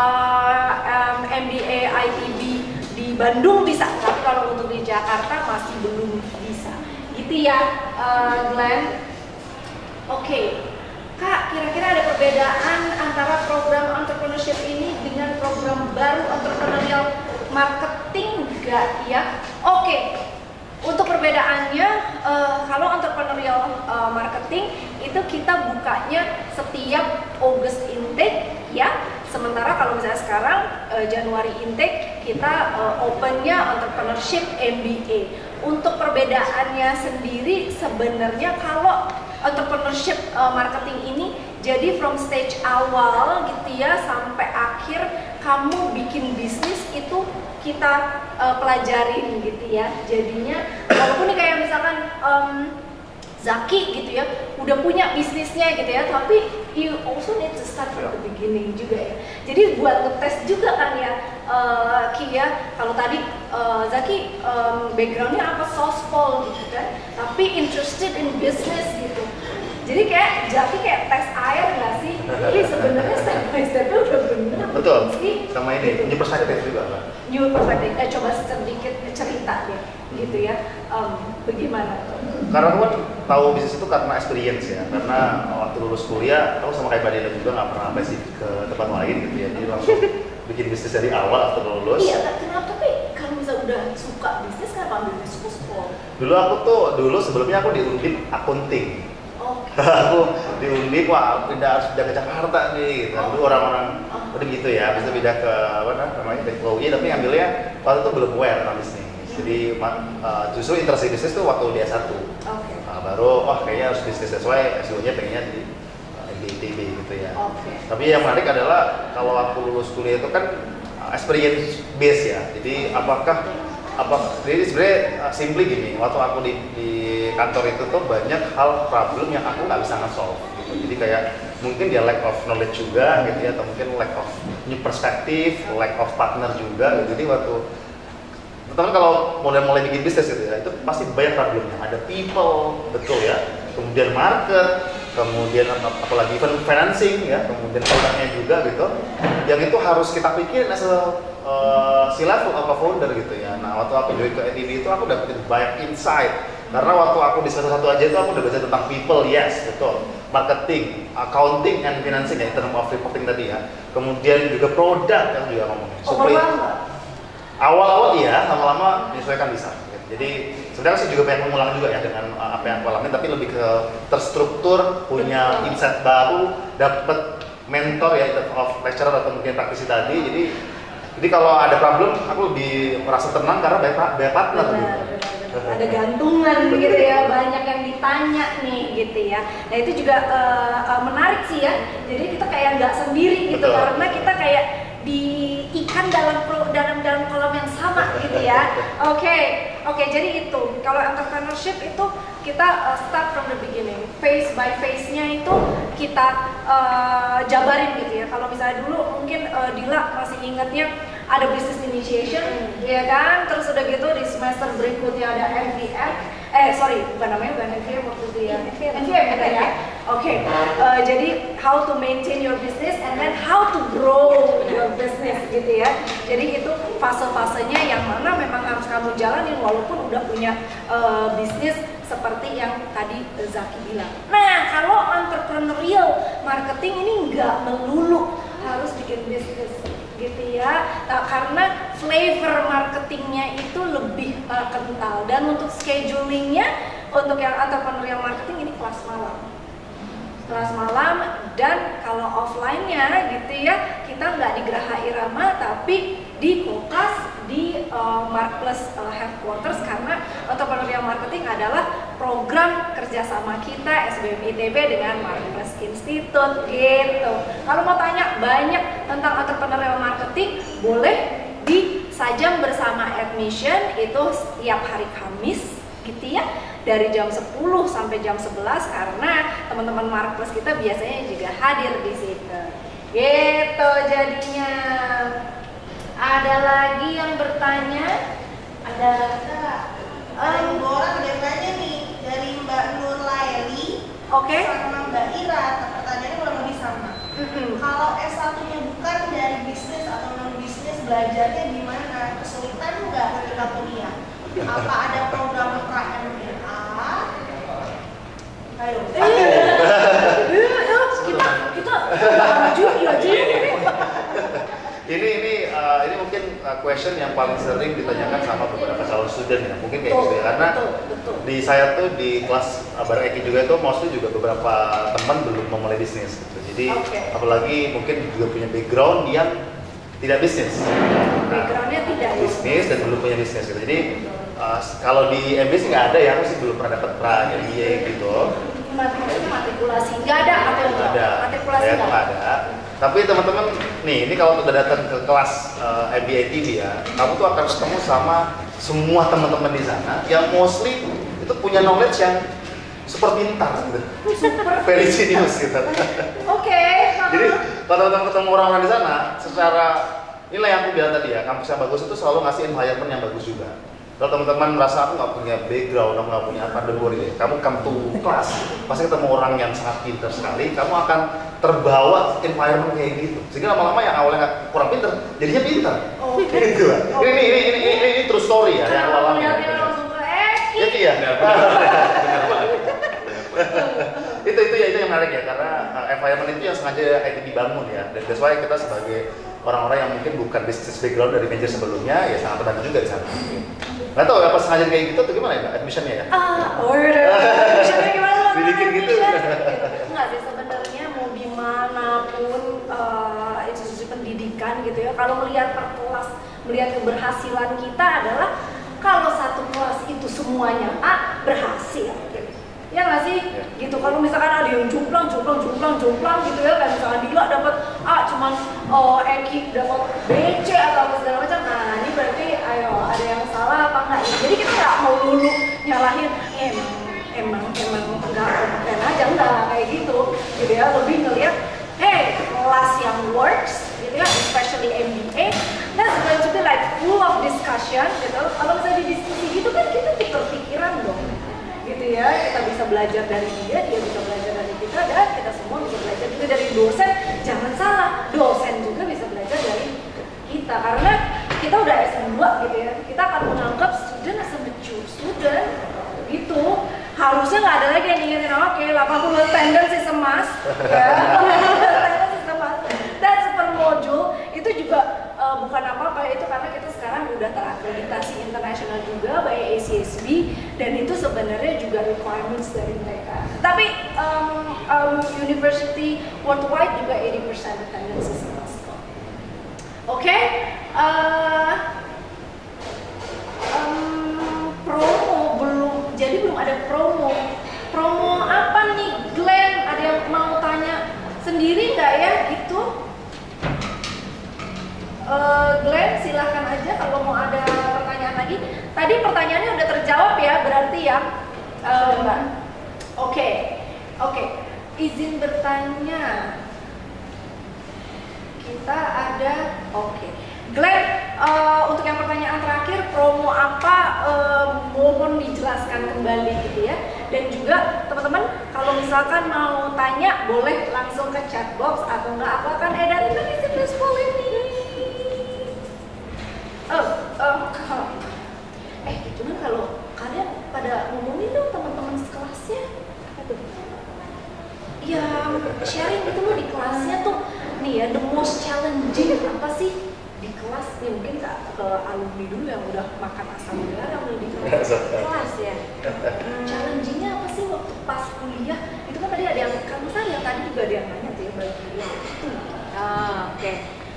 MBA ITB di Bandung bisa, tapi kalau untuk di Jakarta masih belum bisa gitu ya. Glenn. Oke. Kak, kira-kira ada perbedaan antara program entrepreneurship ini dengan program baru entrepreneurial marketing nggak ya? Oke, untuk perbedaannya, kalau entrepreneurial marketing itu kita bukanya setiap August intake ya. Sementara kalau misalnya sekarang Januari intake kita opennya entrepreneurship MBA. Untuk perbedaannya sendiri sebenarnya kalau entrepreneurship marketing ini jadi from stage awal gitu ya sampai akhir kamu bikin bisnis itu kita pelajarin gitu ya. Jadinya walaupun nih kayak misalkan Zaki gitu ya udah punya bisnisnya gitu ya, tapi you also need to start from the beginning juga ya. Jadi buat ngetes juga kan ya Ki ya. Kalau tadi Zaki backgroundnya apa, softball gitu kan, tapi interested in business gitu. Jadi kayak Zaki kayak tes air nggak sih? Jadi sebenarnya step by stepnya udah bener. Betul. Sih? Sama ini new perspective juga kan. New perspective. Coba sedikit cerita deh gitu ya. Bagaimana tuh? Karena aku kan tahu bisnis itu karena experience ya. Karena waktu lulus kuliah, aku sama kayak Mbak Dina juga nggak pernah spesifik ke tempat lain gitu ya. Jadi langsung bikin bisnis dari awal waktu lulus. Iya, kenapa? Tapi kalau misalnya udah suka bisnis, kenapa ambil bisnis school? Dulu sebelumnya aku di Undip accounting. Oke. Aku di Undip, wah harus pindah ke Jakarta nih gitu. Dulu orang-orang udah gitu ya, bisa pindah ke apa namanya teknologi, tapi ngambilnya waktu itu belum aware sama bisnis. Jadi justru interest di bisnis tuh waktu di S1. Oke. Baru kayaknya harus bisnis sesuai SEO-nya pengennya di ITB gitu ya. Oke. Tapi yang menarik adalah kalau aku lulus kuliah itu kan experience base ya. Jadi jadi sebenarnya simply gini, waktu aku di kantor itu tuh banyak hal problem yang aku nggak bisa nge-solve gitu. Jadi kayak mungkin dia lack of knowledge juga gitu ya, atau mungkin lack of new perspective, lack of partner juga gitu. Jadi waktu teman kalau mulai bikin bisnis gitu ya, itu pasti banyak problemnya. Ada people, betul ya, kemudian market, kemudian apalagi financing ya, kemudian produknya juga gitu. Yang itu harus kita pikirin as C-level apa founder gitu ya. Nah waktu aku join ke ITB itu aku dapetin banyak insight. Karena waktu aku di semester 1 aja itu aku udah belajar tentang people, yes betul. Marketing, accounting, and financing ya, in terms of reporting tadi ya. Kemudian juga produk yang juga ngomongin. Awal-awal iya, lama-lama menyesuaikan bisa. Jadi sebenarnya sih juga pengen mengulang juga ya dengan apa yang aku alamin, tapi lebih ke terstruktur, punya insight baru, dapat mentor ya, of lecturer atau mungkin praktisi tadi. Jadi kalau ada problem, aku lebih merasa tenang karena banyak partner gitu. ada gantungan gitu ya, banyak yang ditanya nih gitu ya. Nah itu juga menarik sih ya. Jadi kita kayak nggak sendiri gitu. Betul. Karena kita kayak diikan dalam kolam yang sama gitu ya. Oke, jadi itu kalau entrepreneurship itu kita start from the beginning, phase by phase-nya itu kita jabarin gitu ya. Kalau misalnya dulu mungkin Dila masih ingatnya ada business initiation, ya kan? Terus udah gitu di semester berikutnya ada MVM. Bukan MVM waktu itu ya. MVM ya. Oke. Jadi how to maintain your business and then how to grow your business gitu ya. Jadi itu fase-fasenya yang mana memang harus kamu jalanin walaupun udah punya bisnis seperti yang tadi Zaki bilang. Nah, kalau entrepreneurial marketing ini nggak melulu harus bikin bisnis gitu ya. Nah, karena flavor marketingnya itu lebih kental, dan untuk schedulingnya untuk yang entrepreneurial marketing ini kelas malam, dan kalau offline-nya gitu ya kita nggak di Geraha Irama tapi di Kulkas di Marketplace Headquarters, karena entrepreneurial marketing adalah program kerjasama kita SBM ITB dengan Marketplace Institute gitu. Kalau mau tanya banyak tentang entrepreneurial marketing boleh di Sajam Bersama Admission itu setiap hari Kamis gitu ya, dari jam 10 sampai jam 11 karena teman-teman Marketplace kita biasanya juga hadir di situ. Gitu jadinya. Ada lagi yang bertanya? Ada dua orang ada yang nanya nih, dari Mbak Nur Laili sama Mbak Ira, pertanyaannya kurang lebih sama. Kalau S1-nya bukan dari bisnis atau non bisnis, belajarnya gimana? Kesulitan nggak ketika kuliah? Apa ada program pra-MBA? Ayo. Kita maju aja. Ini mungkin question yang paling sering ditanyakan sama beberapa calon student ya, mungkin kayak gitu ya, karena di saya tuh di kelas bareng Eki juga itu mostly juga beberapa teman belum memulai bisnis gitu. Jadi apalagi mungkin juga punya background yang tidak bisnis, backgroundnya tidak bisnis dan belum punya bisnis gitu. Jadi kalau di MBA sih nggak ada ya, aku sih belum pernah dapat pra MBA gitu. Maksudnya matrikulasi nggak ada atau nggak ada? Matrikulasi nggak ada. Tapi teman-teman nih, ini kalau udah datang ke kelas MBA TV ya, kamu tuh akan ketemu sama semua teman-teman di sana yang mostly itu punya knowledge yang super pintar gitu, very genius gitu. Jadi kalau teman-teman ketemu orang-orang di sana, secara inilah yang aku bilang tadi ya, kampus yang bagus itu selalu ngasih environment yang bagus juga. Kalau teman-teman merasa aku nggak punya background, aku nggak punya apa, don't worry deh. Kamu come to kelas, pasti ketemu orang yang sangat pintar sekali. Kamu akan terbawa environment kayak gitu. Sehingga lama-lama yang awalnya nggak kurang pintar, jadinya pintar. Gitu lah. Ini true story ya yang awalnya. Iya. Itu yang menarik ya, karena environment itu yang sengaja IT dibangun ya. Dan that's why kita sebagai orang-orang yang mungkin bukan business background dari major sebelumnya ya sangat terbantu juga di sana. Nggak tahu apa sengaja kayak gitu atau gimana ya admissionnya ya? Admissionnya gimana? Dibikin gitu. Enggak sih, sebenarnya mau dimanapun institusi pendidikan gitu ya, kalau melihat per kelas, melihat keberhasilan kita adalah kalau satu kelas itu semuanya A, berhasil gitu. Ya nggak sih? Gitu. Kalau misalkan ada yang jomplang gitu ya, kayak misalkan Dila dapat A, cuman Eki dapat BC atau apa segala macam. Nah, ini berarti ayo ada yang salah apa enggak ya? Jadi kita nggak mau lulu nyalahin emang nggak kompeten aja, enggak kayak gitu ya. Lebih ngelihat kelas yang works gitu ya, especially MBA, that's going to be like full of discussion gitu. Kalau misalnya di diskusi gitu kan kita berpikiran dong gitu ya, kita bisa belajar dari dia bisa belajar dari kita, dan kita semua bisa belajar juga dari dosen. Jangan salah, dosen juga bisa belajar dari kita, karena kita udah S2 gitu ya, kita akan menganggap student as a mature student gitu. Harusnya nggak ada lagi yang ingetin 80 attendance is emas ya. Dan per modul itu juga bukan apa-apa, itu karena kita sekarang udah terakreditasi internasional juga by ACSB, dan itu sebenarnya juga requirements dari mereka. Tapi university worldwide juga 80% attendance is must. Promo ada promo. Promo apa nih, Glenn? Ada yang mau tanya sendiri nggak ya gitu? Glenn, silahkan aja kalau mau ada pertanyaan lagi. Tadi pertanyaannya udah terjawab ya, berarti ya, Mbak. Oke. Izin bertanya. Kita ada, Glenn, untuk yang pertanyaan terakhir, promo apa, mohon dijelaskan kembali gitu ya. Dan juga teman-teman kalau misalkan mau tanya boleh langsung ke chat box atau enggak, aku akan edarin lagi si Fishbowl ini. Gimana kalau kalian pada ngomongin dong teman-teman sekelasnya? Apa tuh? Ya, sharing itu loh di kelasnya tuh. Nih ya, the most challenging apa sih di kelas? Nih mungkin ke alumni dulu yang udah makan asam garam di kelas ya. Challengingnya apa sih waktu pas kuliah? Itu kan tadi ada yang, kan saya tadi juga ada yang nanya tuh ya bagian itu. Oke.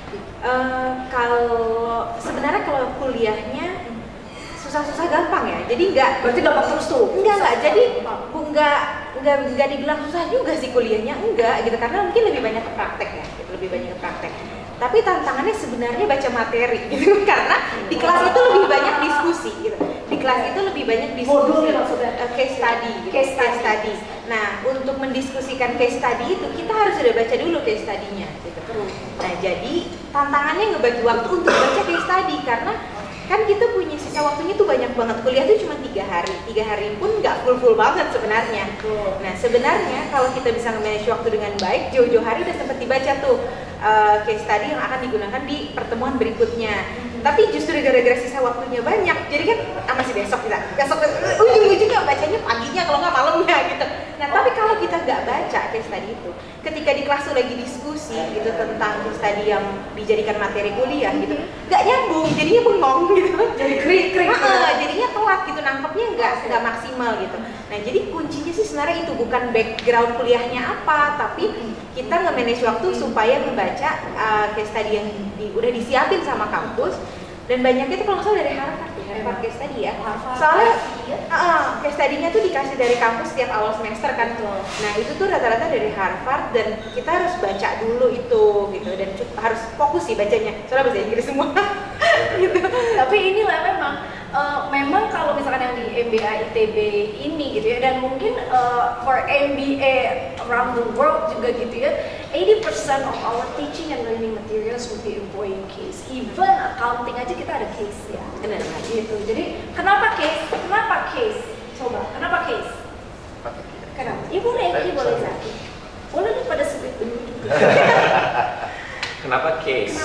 Kalau sebenarnya kalau kuliahnya susah-susah gampang ya, jadi berarti gampang terus tuh? Enggak, jadi enggak dibilang susah juga sih kuliahnya, enggak gitu, karena mungkin lebih banyak ke praktek ya, gitu, lebih banyak ke praktek. Tapi tantangannya sebenarnya baca materi gitu, karena di kelas itu lebih banyak diskusi gitu. Di kelas itu lebih banyak diskusi, case study gitu. Case study. Nah, untuk mendiskusikan case study itu kita harus sudah baca dulu case study-nya gitu. Nah, jadi tantangannya ngebagi waktu untuk baca case study, karena kan kita punya sisa waktunya tuh banyak banget. Kuliah tuh cuma 3 hari. 3 hari pun nggak full banget sebenarnya. Nah, sebenarnya kalau kita bisa nge-manage waktu dengan baik, jauh-jauh hari udah sempat dibaca tuh case study yang akan digunakan di pertemuan berikutnya. Tapi justru gara-gara sisa waktunya banyak, jadi kan masih besok ujung-ujungnya bacanya paginya kalau nggak malamnya gitu. Nah, tapi kalau kita nggak baca case study itu, ketika di kelas tuh lagi diskusi gitu tentang case study yang dijadikan materi kuliah gitu, nggak nyambung, jadinya bengong gitu. Jadi krik-krik. Jadinya telat gitu, nangkepnya nggak maksimal gitu. Nah, jadi kuncinya sih sebenarnya itu bukan background kuliahnya apa, tapi kita nge-manage waktu supaya membaca case study yang udah disiapin sama kampus. Dan banyaknya itu kalau nggak salah dari Harvard case study ya. Soalnya case study-nya tuh dikasih dari kampus setiap awal semester kan. Nah, itu tuh rata-rata dari Harvard dan kita harus baca dulu itu gitu, dan harus fokus sih bacanya. Soalnya bahasa Inggris semua. Gitu. Tapi inilah memang kalau misalkan yang di MBA ITB ini gitu ya, dan mungkin for MBA around the world juga gitu ya, 80% of our teaching and learning materials will be employing case. Even accounting aja kita ada case ya. Benar gitu. Jadi kenapa case? Coba, kenapa case? Kenapa? Ibu Reki boleh Zaki. Boleh nih pada sebut dulu. Kenapa case?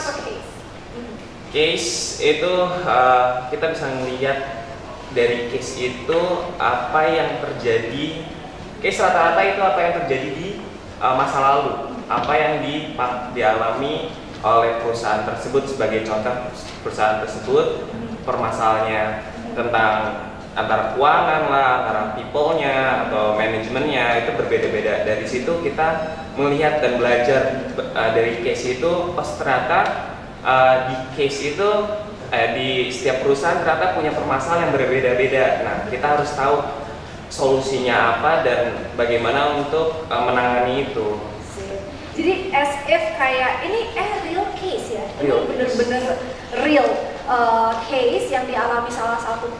Case itu kita bisa melihat dari case itu apa yang terjadi. Case rata-rata itu apa yang terjadi di masa lalu, apa yang dialami oleh perusahaan tersebut. Sebagai contoh, perusahaan tersebut permasalahannya tentang antara keuangan lah, antara people-nya atau manajemennya itu berbeda-beda. Dari situ kita melihat dan belajar dari case itu. Pas ternyata di case itu di setiap perusahaan ternyata punya permasalahan yang berbeda-beda. Nah, kita harus tahu solusinya apa dan bagaimana untuk menangani itu. Jadi as if kayak ini real case ya, ini bener-bener real case yang dialami salah satu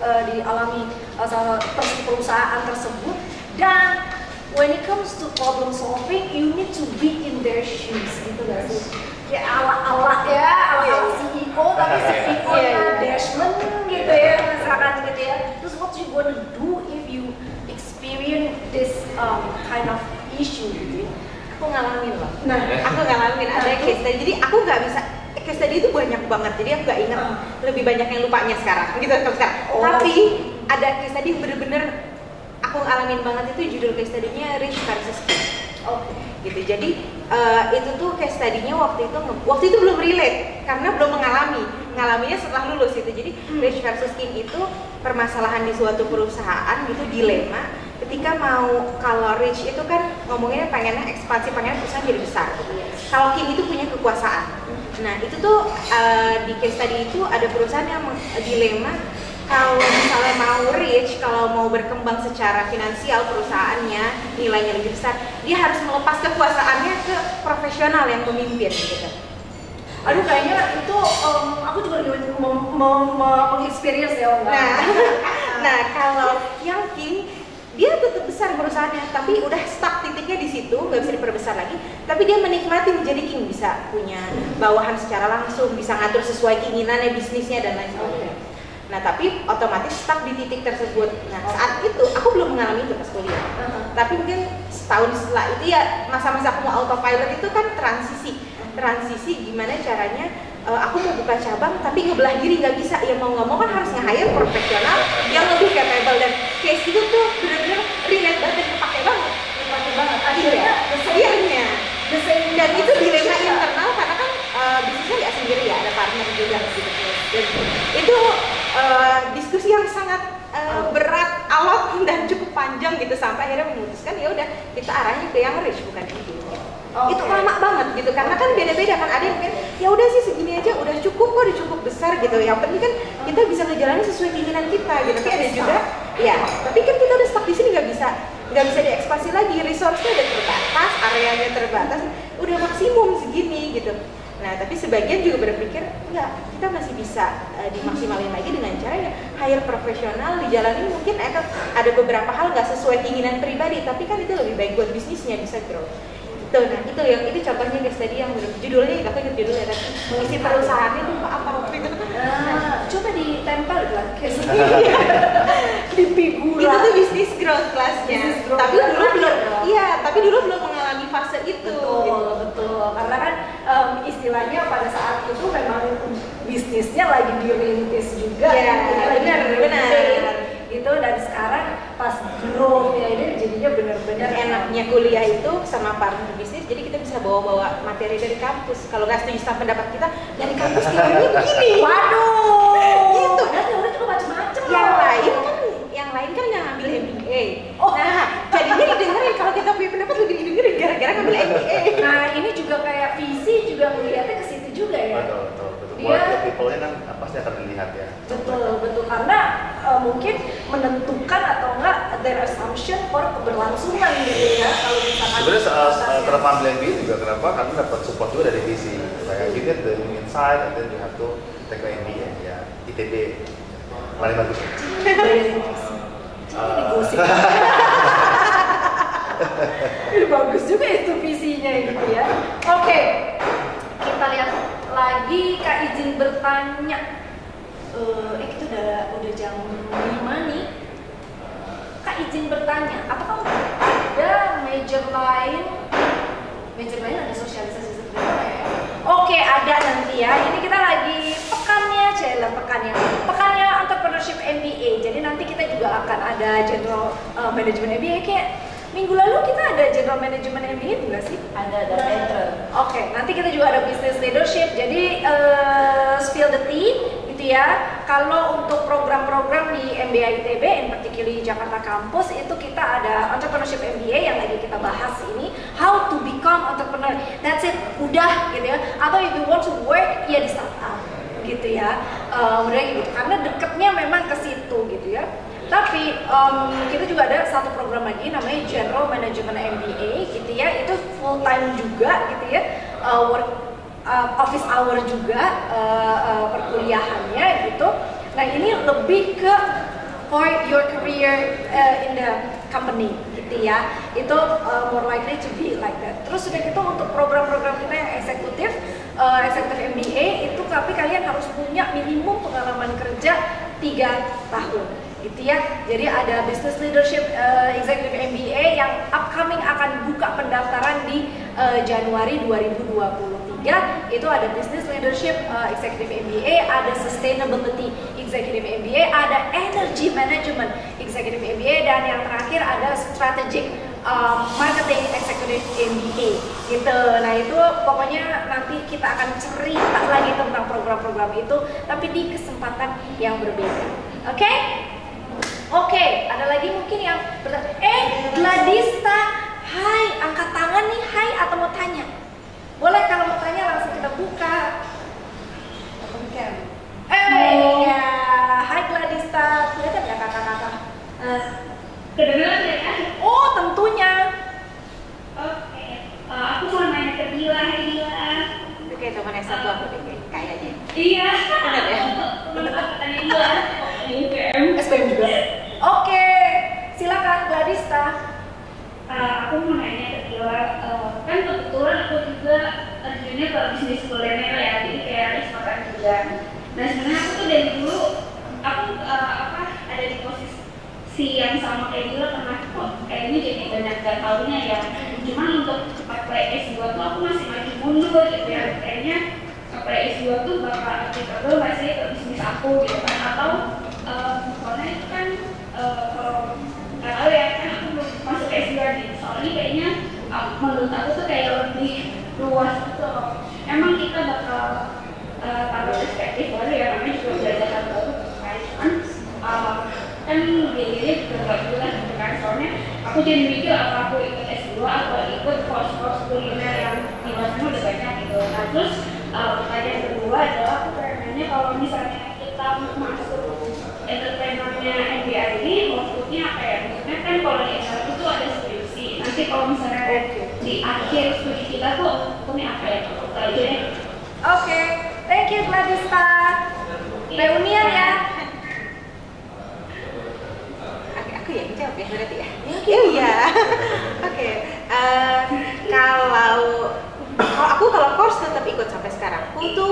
perusahaan tersebut. Dan when it comes to problem solving, you need to be in their shoes, gitu gak sih? Ya ala CEO, tapi CEO-nya Dashman gitu ya, misalkan gitu ya. Terus what you gonna do if you experience this kind of issue gitu ya? Aku ngalamin loh. Aku ngalamin ada case study. Jadi aku nggak bisa, case study itu banyak banget. Jadi aku nggak ingat, lebih banyak yang lupanya sekarang. Gitu sekarang. Tapi ada case study yang bener-bener aku ngalamin banget, itu judul case study-nya Rich versus King. Gitu. Jadi itu tuh case study-nya waktu itu belum relate karena belum ngalaminya setelah lulus itu. Jadi Rich versus King itu permasalahan di suatu perusahaan gitu, dilema ketika mau, kalau Rich itu kan ngomonginnya pengennya ekspansi, pengen perusahaan jadi besar. Kalau King itu punya kekuasaan. Nah, itu tuh di case study itu ada perusahaan yang dilema kalau misalnya mau reach, kalau mau berkembang secara finansial perusahaannya, nilainya lebih besar, dia harus melepas kekuasaannya ke profesional yang memimpin gitu. Aduh kayaknya itu aku juga lagi mengexperience ya Om. Nah kalau yang King dia tetap besar perusahaannya, tapi udah stuck titiknya di situ, nggak bisa diperbesar lagi. Tapi dia menikmati menjadi king, bisa punya bawahan secara langsung, bisa ngatur sesuai keinginannya bisnisnya dan lain sebagainya. Nah tapi otomatis stuck di titik tersebut. Nah saat itu aku belum mengalami itu pas kuliah. Tapi mungkin setahun setelah itu ya masa-masa aku mau autopilot itu kan transisi gimana caranya aku mau buka cabang tapi ngebelah diri nggak bisa, ya mau nggak mau kan harus nge-hire profesional yang lebih capable, dan case itu tuh benar-benar relate banget dan kepake banget akhirnya dan itu dilema internal karena kan bisnisnya nggak sendiri ya, ada partner juga gitu. Dan itu diskusi yang sangat berat, alot dan cukup panjang gitu sampai akhirnya memutuskan ya udah kita arahnya ke yang rich bukan ini. Itu lama banget gitu karena kan beda-beda kan, ada yang ya udah sih segini aja udah cukup kok, udah cukup besar gitu, yang penting kan kita bisa ngejalanin sesuai keinginan kita gitu. Tapi ada juga ya tapi kan kita udah stuck di sini, nggak bisa diekspansi lagi, resource-nya udah terbatas, areanya terbatas, udah maksimum segini gitu. Nah tapi sebagian juga berpikir enggak, kita masih bisa dimaksimalin lagi dengan caranya hire profesional, dijalanin mungkin ada beberapa hal nggak sesuai keinginan pribadi, tapi kan itu lebih baik buat bisnisnya, bisa grow. Tuh, nah itu contohnya guys tadi yang judulnya, aku ingat judulnya tapi mengisi perusahaannya lupa apa waktu itu. Coba ditempel lah di figura. Itu tuh bisnis growth kelasnya. Tapi dulu belum, tapi dulu belum mengalami fase itu. Betul. Karena kan istilahnya pada saat itu memang bisnisnya lagi dirintis juga. Benar. Gitu, dan sekarang pas growth ya ini jadinya benar-benar enaknya kuliah itu sama partner bisnis, jadi kita bisa bawa materi dari kampus. Kalau nggak setuju sama pendapat kita, dari kampus teorinya begini. Waduh. Gitu. Dan teori juga macam-macam. Yang lain kan nggak ngambil MBA. Nah, jadinya didengerin kalau kita punya pendapat lebih didengerin gara-gara ngambil MBA. Nah, ini juga kayak visi juga melihatnya ke situ juga ya. Betul. Dia people-nya kan pasti akan dilihat ya. Betul karena mungkin menentukan atau enggak their assumption for keberlangsungan gitu ya. Kalau misalkan sebenarnya kenapa ambil MBA juga kenapa? Karena dapat support juga dari visi. Kayak you get the inside and then you have to take the MBA ya, ITB paling bagus. Ini bagus juga itu visinya gitu ya. Oke, kita lihat lagi. Kak izin bertanya, kita udah jam 5 nih. Kak izin bertanya, apakah ada major lain ada sosialisasi seperti apa ya? Oke, ada nanti ya. Ini kita lagi pekannya entrepreneurship MBA. Jadi nanti kita juga akan ada general management MBA. Kayak minggu lalu kita ada general management MBA enggak sih? Ada intern. Oke, nanti kita juga ada business leadership. Jadi spill the tea gitu ya. Kalau untuk program-program di MBA ITB, in particularly Jakarta Campus, itu kita ada entrepreneurship MBA yang lagi kita bahas ini, how to become entrepreneur. That's it, udah gitu ya. Atau if you want to work, ya di startup gitu ya. Udah gitu. Karena deketnya memang ke situ gitu ya. Tapi kita juga ada satu program lagi namanya General Management MBA gitu ya, itu full time juga gitu ya, office hour juga perkuliahannya gitu. Nah ini lebih ke for your career in the company gitu ya, itu more likely to be like that. Terus sudah gitu untuk program-program kita yang eksekutif MBA itu, tapi kalian harus punya minimum pengalaman kerja 3 tahun gitu ya. Jadi ada business leadership executive MBA yang upcoming akan buka pendaftaran di Januari 2023. Itu ada business leadership executive MBA, ada sustainability executive MBA, ada energy management executive MBA, dan yang terakhir ada strategic marketing executive MBA gitu. Nah itu pokoknya nanti kita akan cerita lagi tentang program-program itu, tapi di kesempatan yang berbeda. Oke, ada lagi mungkin yang bertanya. Gladista, hai, angkat tangan nih, hai, atau mau tanya? Boleh, kalau mau tanya langsung kita buka. Ya, hai Gladista, kelihatan nggak kakak kan kebetulan aku juga terjunnya ke bisnis kuliner ya, jadi kayak rice makan juga. Nah sebenarnya aku tuh dari dulu aku ada di posisi yang sama kayak Dila, karena kok kayaknya jadi banyak gak taunya ya. Cuman untuk apply S2 tuh aku masih maju mundur gitu ya, kayaknya apply S2 tuh bakal applicable nggak sih ke bisnis aku gitu kan, atau soalnya itu kan kalau nggak tahu ya, kan aku belum masuk S2 nih, soalnya kayaknya menurut aku tuh kayak lebih luas gitu. Emang kita bakal tambah perspektif baru ya, namanya juga belajar hal baru kan, kan biayanya juga nggak jelas gitu kan. Soalnya aku jadi mikir apa aku ikut S2 atau ikut course kuliner yang di luar sana udah banyak gitu. Nah terus pertanyaan kedua adalah aku pengennya kalau misalnya kita masuk entrepreneurnya MBA ini maksudnya apa ya? Maksudnya kan kalau di S1 itu ada skripsi, nanti kalau misalnya di akhir studi kita tuh ini apa ya? Itu aja ya. Oke, thank you Gladista. Reunian ya. Aku ya jawab ya berarti ya. Iya. Oke. Kalau course tetap ikut sampai sekarang. Aku tuh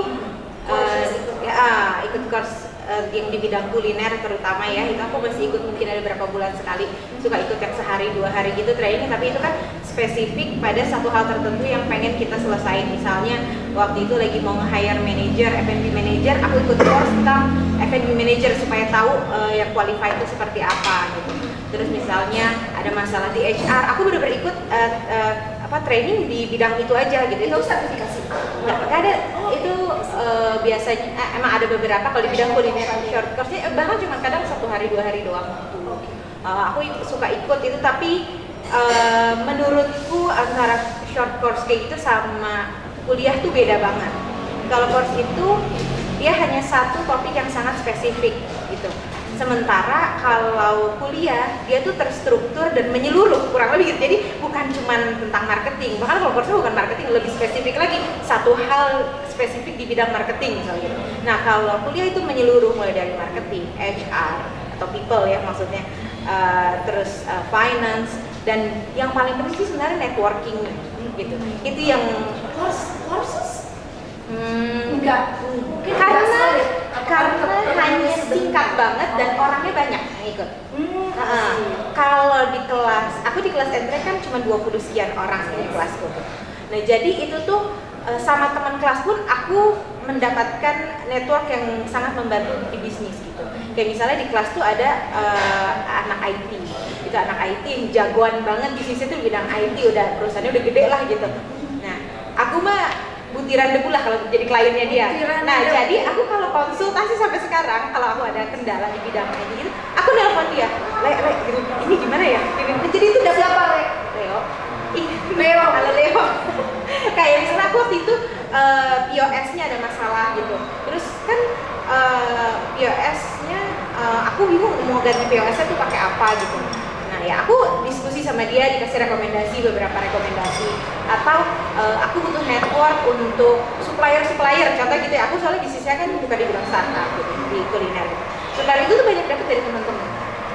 ikut course yang di bidang kuliner terutama ya, itu aku masih ikut mungkin ada berapa bulan sekali, suka ikut yang sehari 2 hari gitu training, tapi itu kan spesifik pada satu hal tertentu yang pengen kita selesain. Misalnya waktu itu lagi mau nge-hire manager, F&B manager, aku ikut course tentang F&B manager supaya tahu yang qualified itu seperti apa gitu. Terus misalnya ada masalah di HR, aku bener-bener ikut training di bidang itu aja gitu. Itu sertifikasi? Nggak ada, itu biasanya emang ada beberapa kalau di bidang kuliner short course-nya, bahkan cuma kadang 1 hari 2 hari doang. Aku suka ikut itu, tapi menurutku antara short course kayak gitu sama kuliah tuh beda banget. Kalau course itu dia hanya satu topik yang sangat spesifik gitu. Sementara kalau kuliah dia tuh terstruktur dan menyeluruh kurang lebih gitu. Jadi bukan cuma tentang marketing, bahkan kalau course bukan marketing, lebih spesifik lagi, satu hal spesifik di bidang marketing misalnya. Nah kalau kuliah itu menyeluruh mulai dari marketing, HR atau people ya maksudnya, terus finance, dan yang paling penting sih sebenarnya networking gitu. Itu yang courses? Enggak, mungkin karena hanya singkat banget dan orangnya banyak yang ikut. Kalau di kelas, aku di kelas entre kan cuma 20 sekian orang di kelasku. Nah jadi itu tuh sama teman kelas pun aku mendapatkan network yang sangat membantu di bisnis gitu. Kayak misalnya di kelas tuh ada anak IT, itu anak IT yang jagoan banget bisnisnya tuh di bidang IT, udah perusahaannya udah gede lah gitu. Nah aku mah butiran debu lah kalau jadi kliennya dia. Jadi aku kalau konsultasi sampai sekarang, kalau aku ada kendala di bidang ini, aku nelpon dia, Le, gitu, ini gimana ya? Jadi itu udah siapa Leo? Halo Leo. Kayak misalnya aku waktu itu POS-nya ada masalah gitu. Terus kan POS-nya aku bingung mau ganti POS-nya tuh pakai apa gitu. Nah ya aku diskusi sama dia, dikasih beberapa rekomendasi, atau aku butuh network untuk supplier contoh gitu ya. Aku soalnya bisnisnya kan bukan di bidang startup gitu, di kuliner gitu. Supplier itu tuh banyak dapet dari teman-teman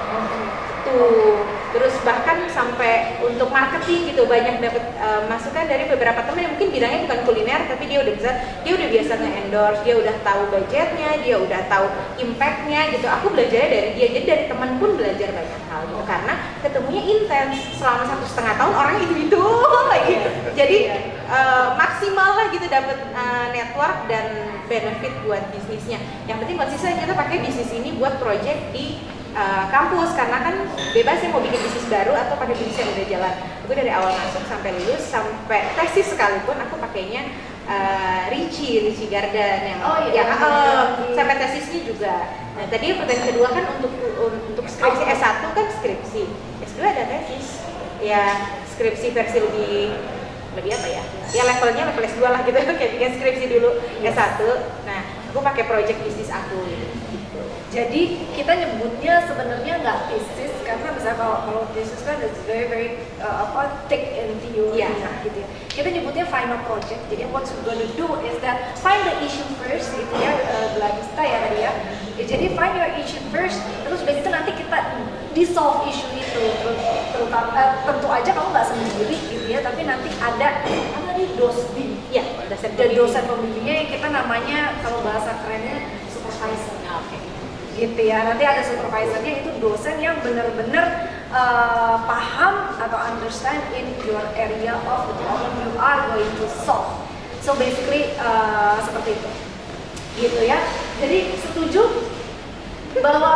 tuh. Terus bahkan sampai untuk marketing gitu banyak dapat masukan dari beberapa teman yang mungkin bidangnya bukan kuliner, tapi dia udah biasa nge-endorse, dia udah tahu budgetnya, dia udah tahu impactnya gitu. Aku belajarnya dari dia, jadi dari teman pun belajar banyak hal gitu, karena ketemunya intens selama 1,5 tahun, orang itu lagi. Jadi maksimal lah gitu dapat network dan benefit buat bisnisnya. Yang penting konsisten kita pakai bisnis ini buat project di kampus, karena kan bebas ya mau bikin bisnis baru atau pakai bisnis yang udah jalan. Gue dari awal masuk sampai lulus sampai tesis sekalipun aku pakainya Richie Garden yang sampai tesisnya juga. Nah tadi pertanyaan kedua kan untuk skripsi S1 kan skripsi, S2 ada tesis ya, skripsi versi lebih apa ya? Ya level S2 lah gitu, kayak bikin skripsi dulu S1. Nah aku pakai project bisnis aku gitu. Jadi kita nyebutnya sebenarnya nggak thesis, karena misalnya kalau thesis kan it's very thick in theory gitu ya. Kita nyebutnya final project. Jadi what we're gonna do is that find the issue first gitu ya, Gladista ya tadi ya. Jadi find your issue first, terus begitu nanti kita dissolve issue itu gitu. Tentu aja kamu nggak sendiri gitu ya, tapi nanti ada tadi dosbing. Ya, Jadi dosen pembimbingnya yang kita namanya kalau bahasa kerennya supervisor. Oke. Gitu ya, nanti ada supervisornya, itu dosen yang benar-benar paham atau understand in your area of the problem you are going to solve. So basically seperti itu, gitu ya. Jadi setuju bahwa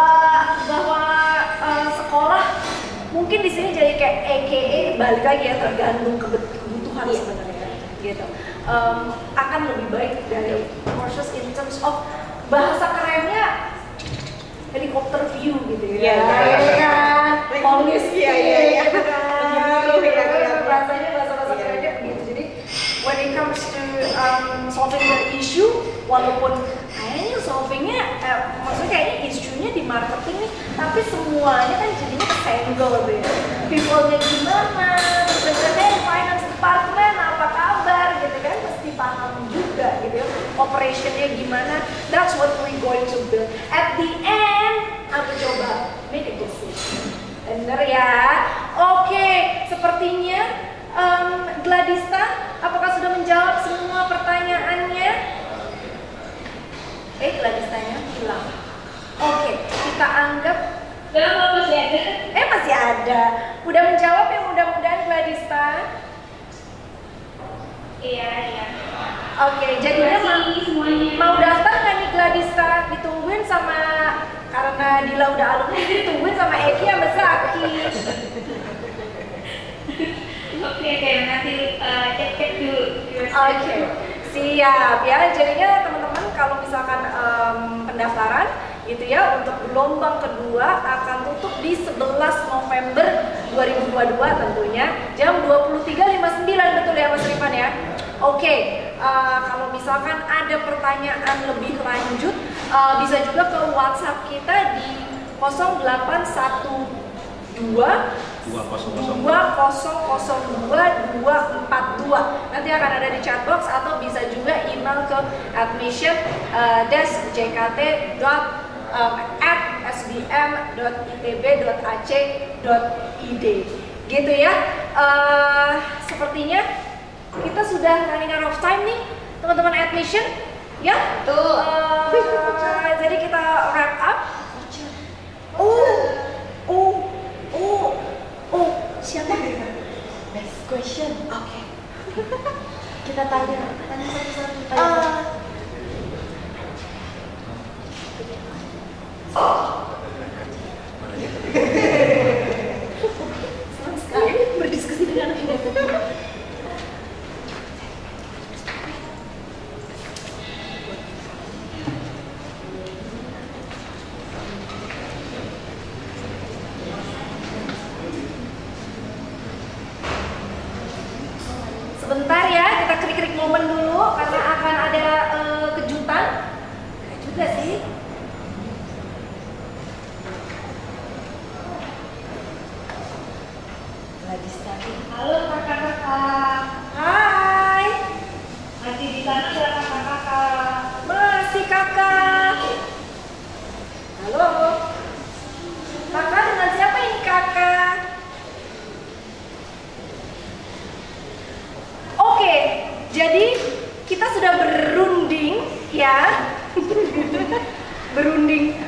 sekolah mungkin di sini jadi kayak AKA balik lagi ya, tergantung kebutuhan sebenarnya, gitu. Akan lebih baik dari courses in terms of bahasa kerennya helikopter view gitu ya, holistik, rasanya bahasa kerennya begitu. Jadi when it comes to solving the issue, walaupun kayaknya solvingnya, maksudnya kayaknya isunya di marketing nih, tapi semuanya kan jadinya kesenggol tuh ya. People-nya gimana, terus finance department apa kabar gitu kan, mesti paham juga gitu ya. Operationnya gimana, that's what we're going to build. At the end, aku coba make a decision. Bener ya? Oke, sepertinya Gladista, apakah sudah menjawab semua pertanyaannya? Gladistanya hilang. Oke, kita anggap masih ada. Masih ada. Udah menjawab ya mudah-mudahan Gladista. Iya. Oke, jadinya semuanya. mau daftar nggak nih Gladista? Ditungguin sama, karena Dila udah alumni, ditungguin sama Eki sama Zaki. Oke, nanti cek dulu. Oke, siap ya. Jadinya teman-teman kalau misalkan pendaftaran gitu ya untuk gelombang kedua akan tutup di 11 November 2022 tentunya jam 23.59, betul ya Mas Rifan ya? Oke, kalau misalkan ada pertanyaan lebih lanjut bisa juga ke WhatsApp kita di 0812 2002 242. Nanti akan ada di chat box atau bisa juga email ke admission@sbm.itb.ac.id gitu ya. Sepertinya kita sudah running out of time nih teman-teman admission ya. Betul. Jadi kita wrap up. Siapa? Best question. Oke. Kita tanya satu-satu. Senang sekali berdiskusi dengan Anda. Sebentar ya, kita krik-krik momen dulu karena akan ada kejutan. Enggak juga sih. Halo kakak-kakak. Hai. Masih di sana ya kakak-kakak? Masih kakak. Halo. Kakak dengan siapa ini kakak? Oke, jadi kita sudah berunding ya. berunding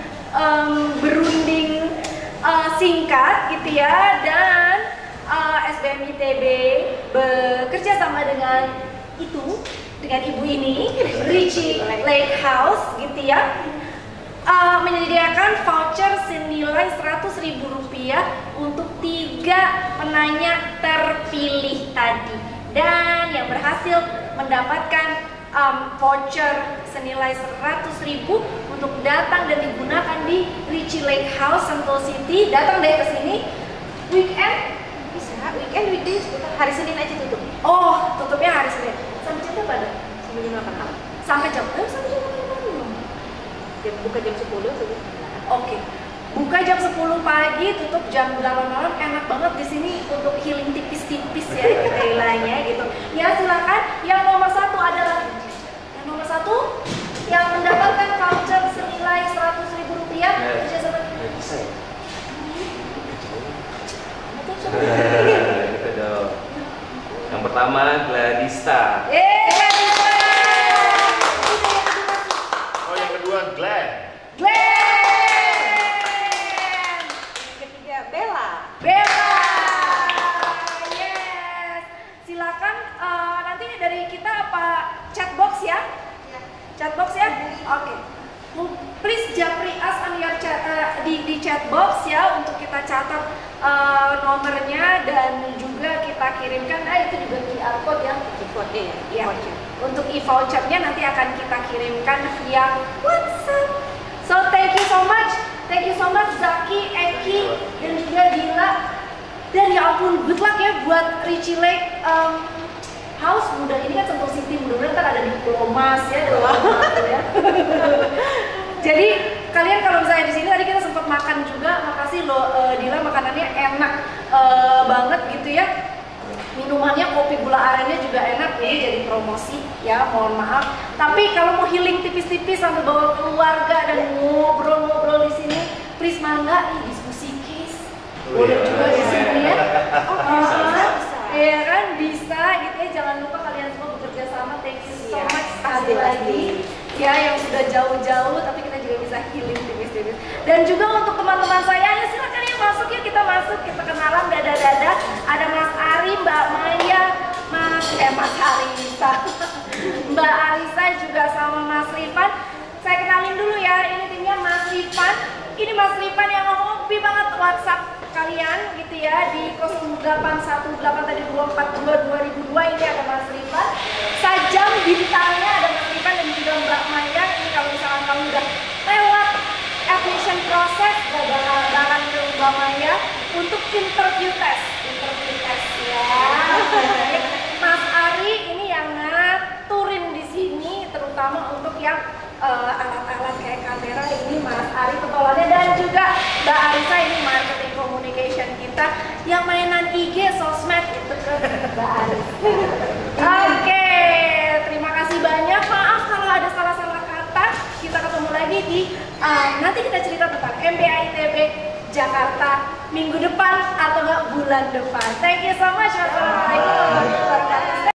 singkat gitu ya, dan SBM ITB bekerja sama dengan ibu ini Richie Lake House gitu ya, menyediakan voucher senilai Rp100.000 untuk 3 penanya terpilih tadi, dan yang berhasil mendapatkan voucher senilai Rp100.000 untuk datang dan digunakan di Richie Lake House Sentul City. Datang deh ke sini weekend. Weekend weekdays hari Senin aja tutup. Oh, tutupnya hari Senin. Sampai jam berapa? Sampai jam 8 malam. Sampai jam berapa? Buka jam 10 saja. Oke. Buka jam 10 pagi, tutup jam 8 malam. Enak banget di sini untuk healing tipis-tipis ya istilahnya gitu. Ya silakan. Yang nomor 1 adalah yang mendapatkan voucher senilai Rp100.000. Bisa ya? Gitu dong. Yang pertama Gladista. Gladista. Oh, yang kedua Glenn. Yang ketiga Bella. Yes. Silakan nanti dari kita apa chatbox ya? Chatbox ya? Oke. Please japri us on your chat, di chatbox ya untuk kita catat nomornya dan juga kita kirimkan. Itu juga QR code ya. Code Ya. Untuk e-vouchernya nanti akan kita kirimkan via WhatsApp. So thank you so much Zaki, Eki dan juga Dila. Dan ya ampun, good luck ya buat Richie Lake House. Mudah ini kan Sentul City, mudah-mudahan kan ada diplomas ya, ya. Jadi kalian kalau misalnya di sini tadi kita sempat makan juga, makasih loh Dila, makanannya enak banget gitu ya. Minumannya kopi gula arennya juga enak, ini jadi promosi ya, mohon maaf. Tapi kalau mau healing tipis-tipis sambil bawa keluarga dan ngobrol-ngobrol di sini, please mangga diskusi case. Boleh juga di sini ya. Iya kan, bisa gitu ya. Jangan lupa kalian semua bekerja sama. Thank you so much sekali lagi ya, yang sudah jauh-jauh tapi kita juga bisa healing tipis-tipis. Dan juga untuk teman-teman saya, ya silakan ya masuk ya, kita masuk, kita kenalan dada-dada. Ada Mas Ari, Mbak Maya, Mas Arisa, Mbak Arisa juga sama Mas Rifan. Saya kenalin dulu ya, ini timnya Mas Rifan. Ini Mas Rifan yang hobi banget WhatsApp kalian gitu ya di 0818 tadi 242 2002. Ini ada Mas Rifan. Sajam bintangnya ada Mas Rifan dan juga Mbak Maya. Ini kalau misalkan kamu udah lewat admission proses, bakalan ke Mbak Maya untuk interview test ya. Mas Ari ini yang ngaturin di sini, terutama untuk yang alat-alat kayak kamera ini Mas Ari kepalanya, dan juga Mbak Arisa ini marketing communication kita yang mainan IG sosmed itu ke Mbak Arisa. Oke, terima kasih banyak. Maaf kalau ada salah-salah kata. Kita ketemu lagi di nanti kita cerita tentang MBA ITB Jakarta minggu depan atau enggak bulan depan. Thank you so much. Wassalamualaikum warahmatullahi wabarakatuh.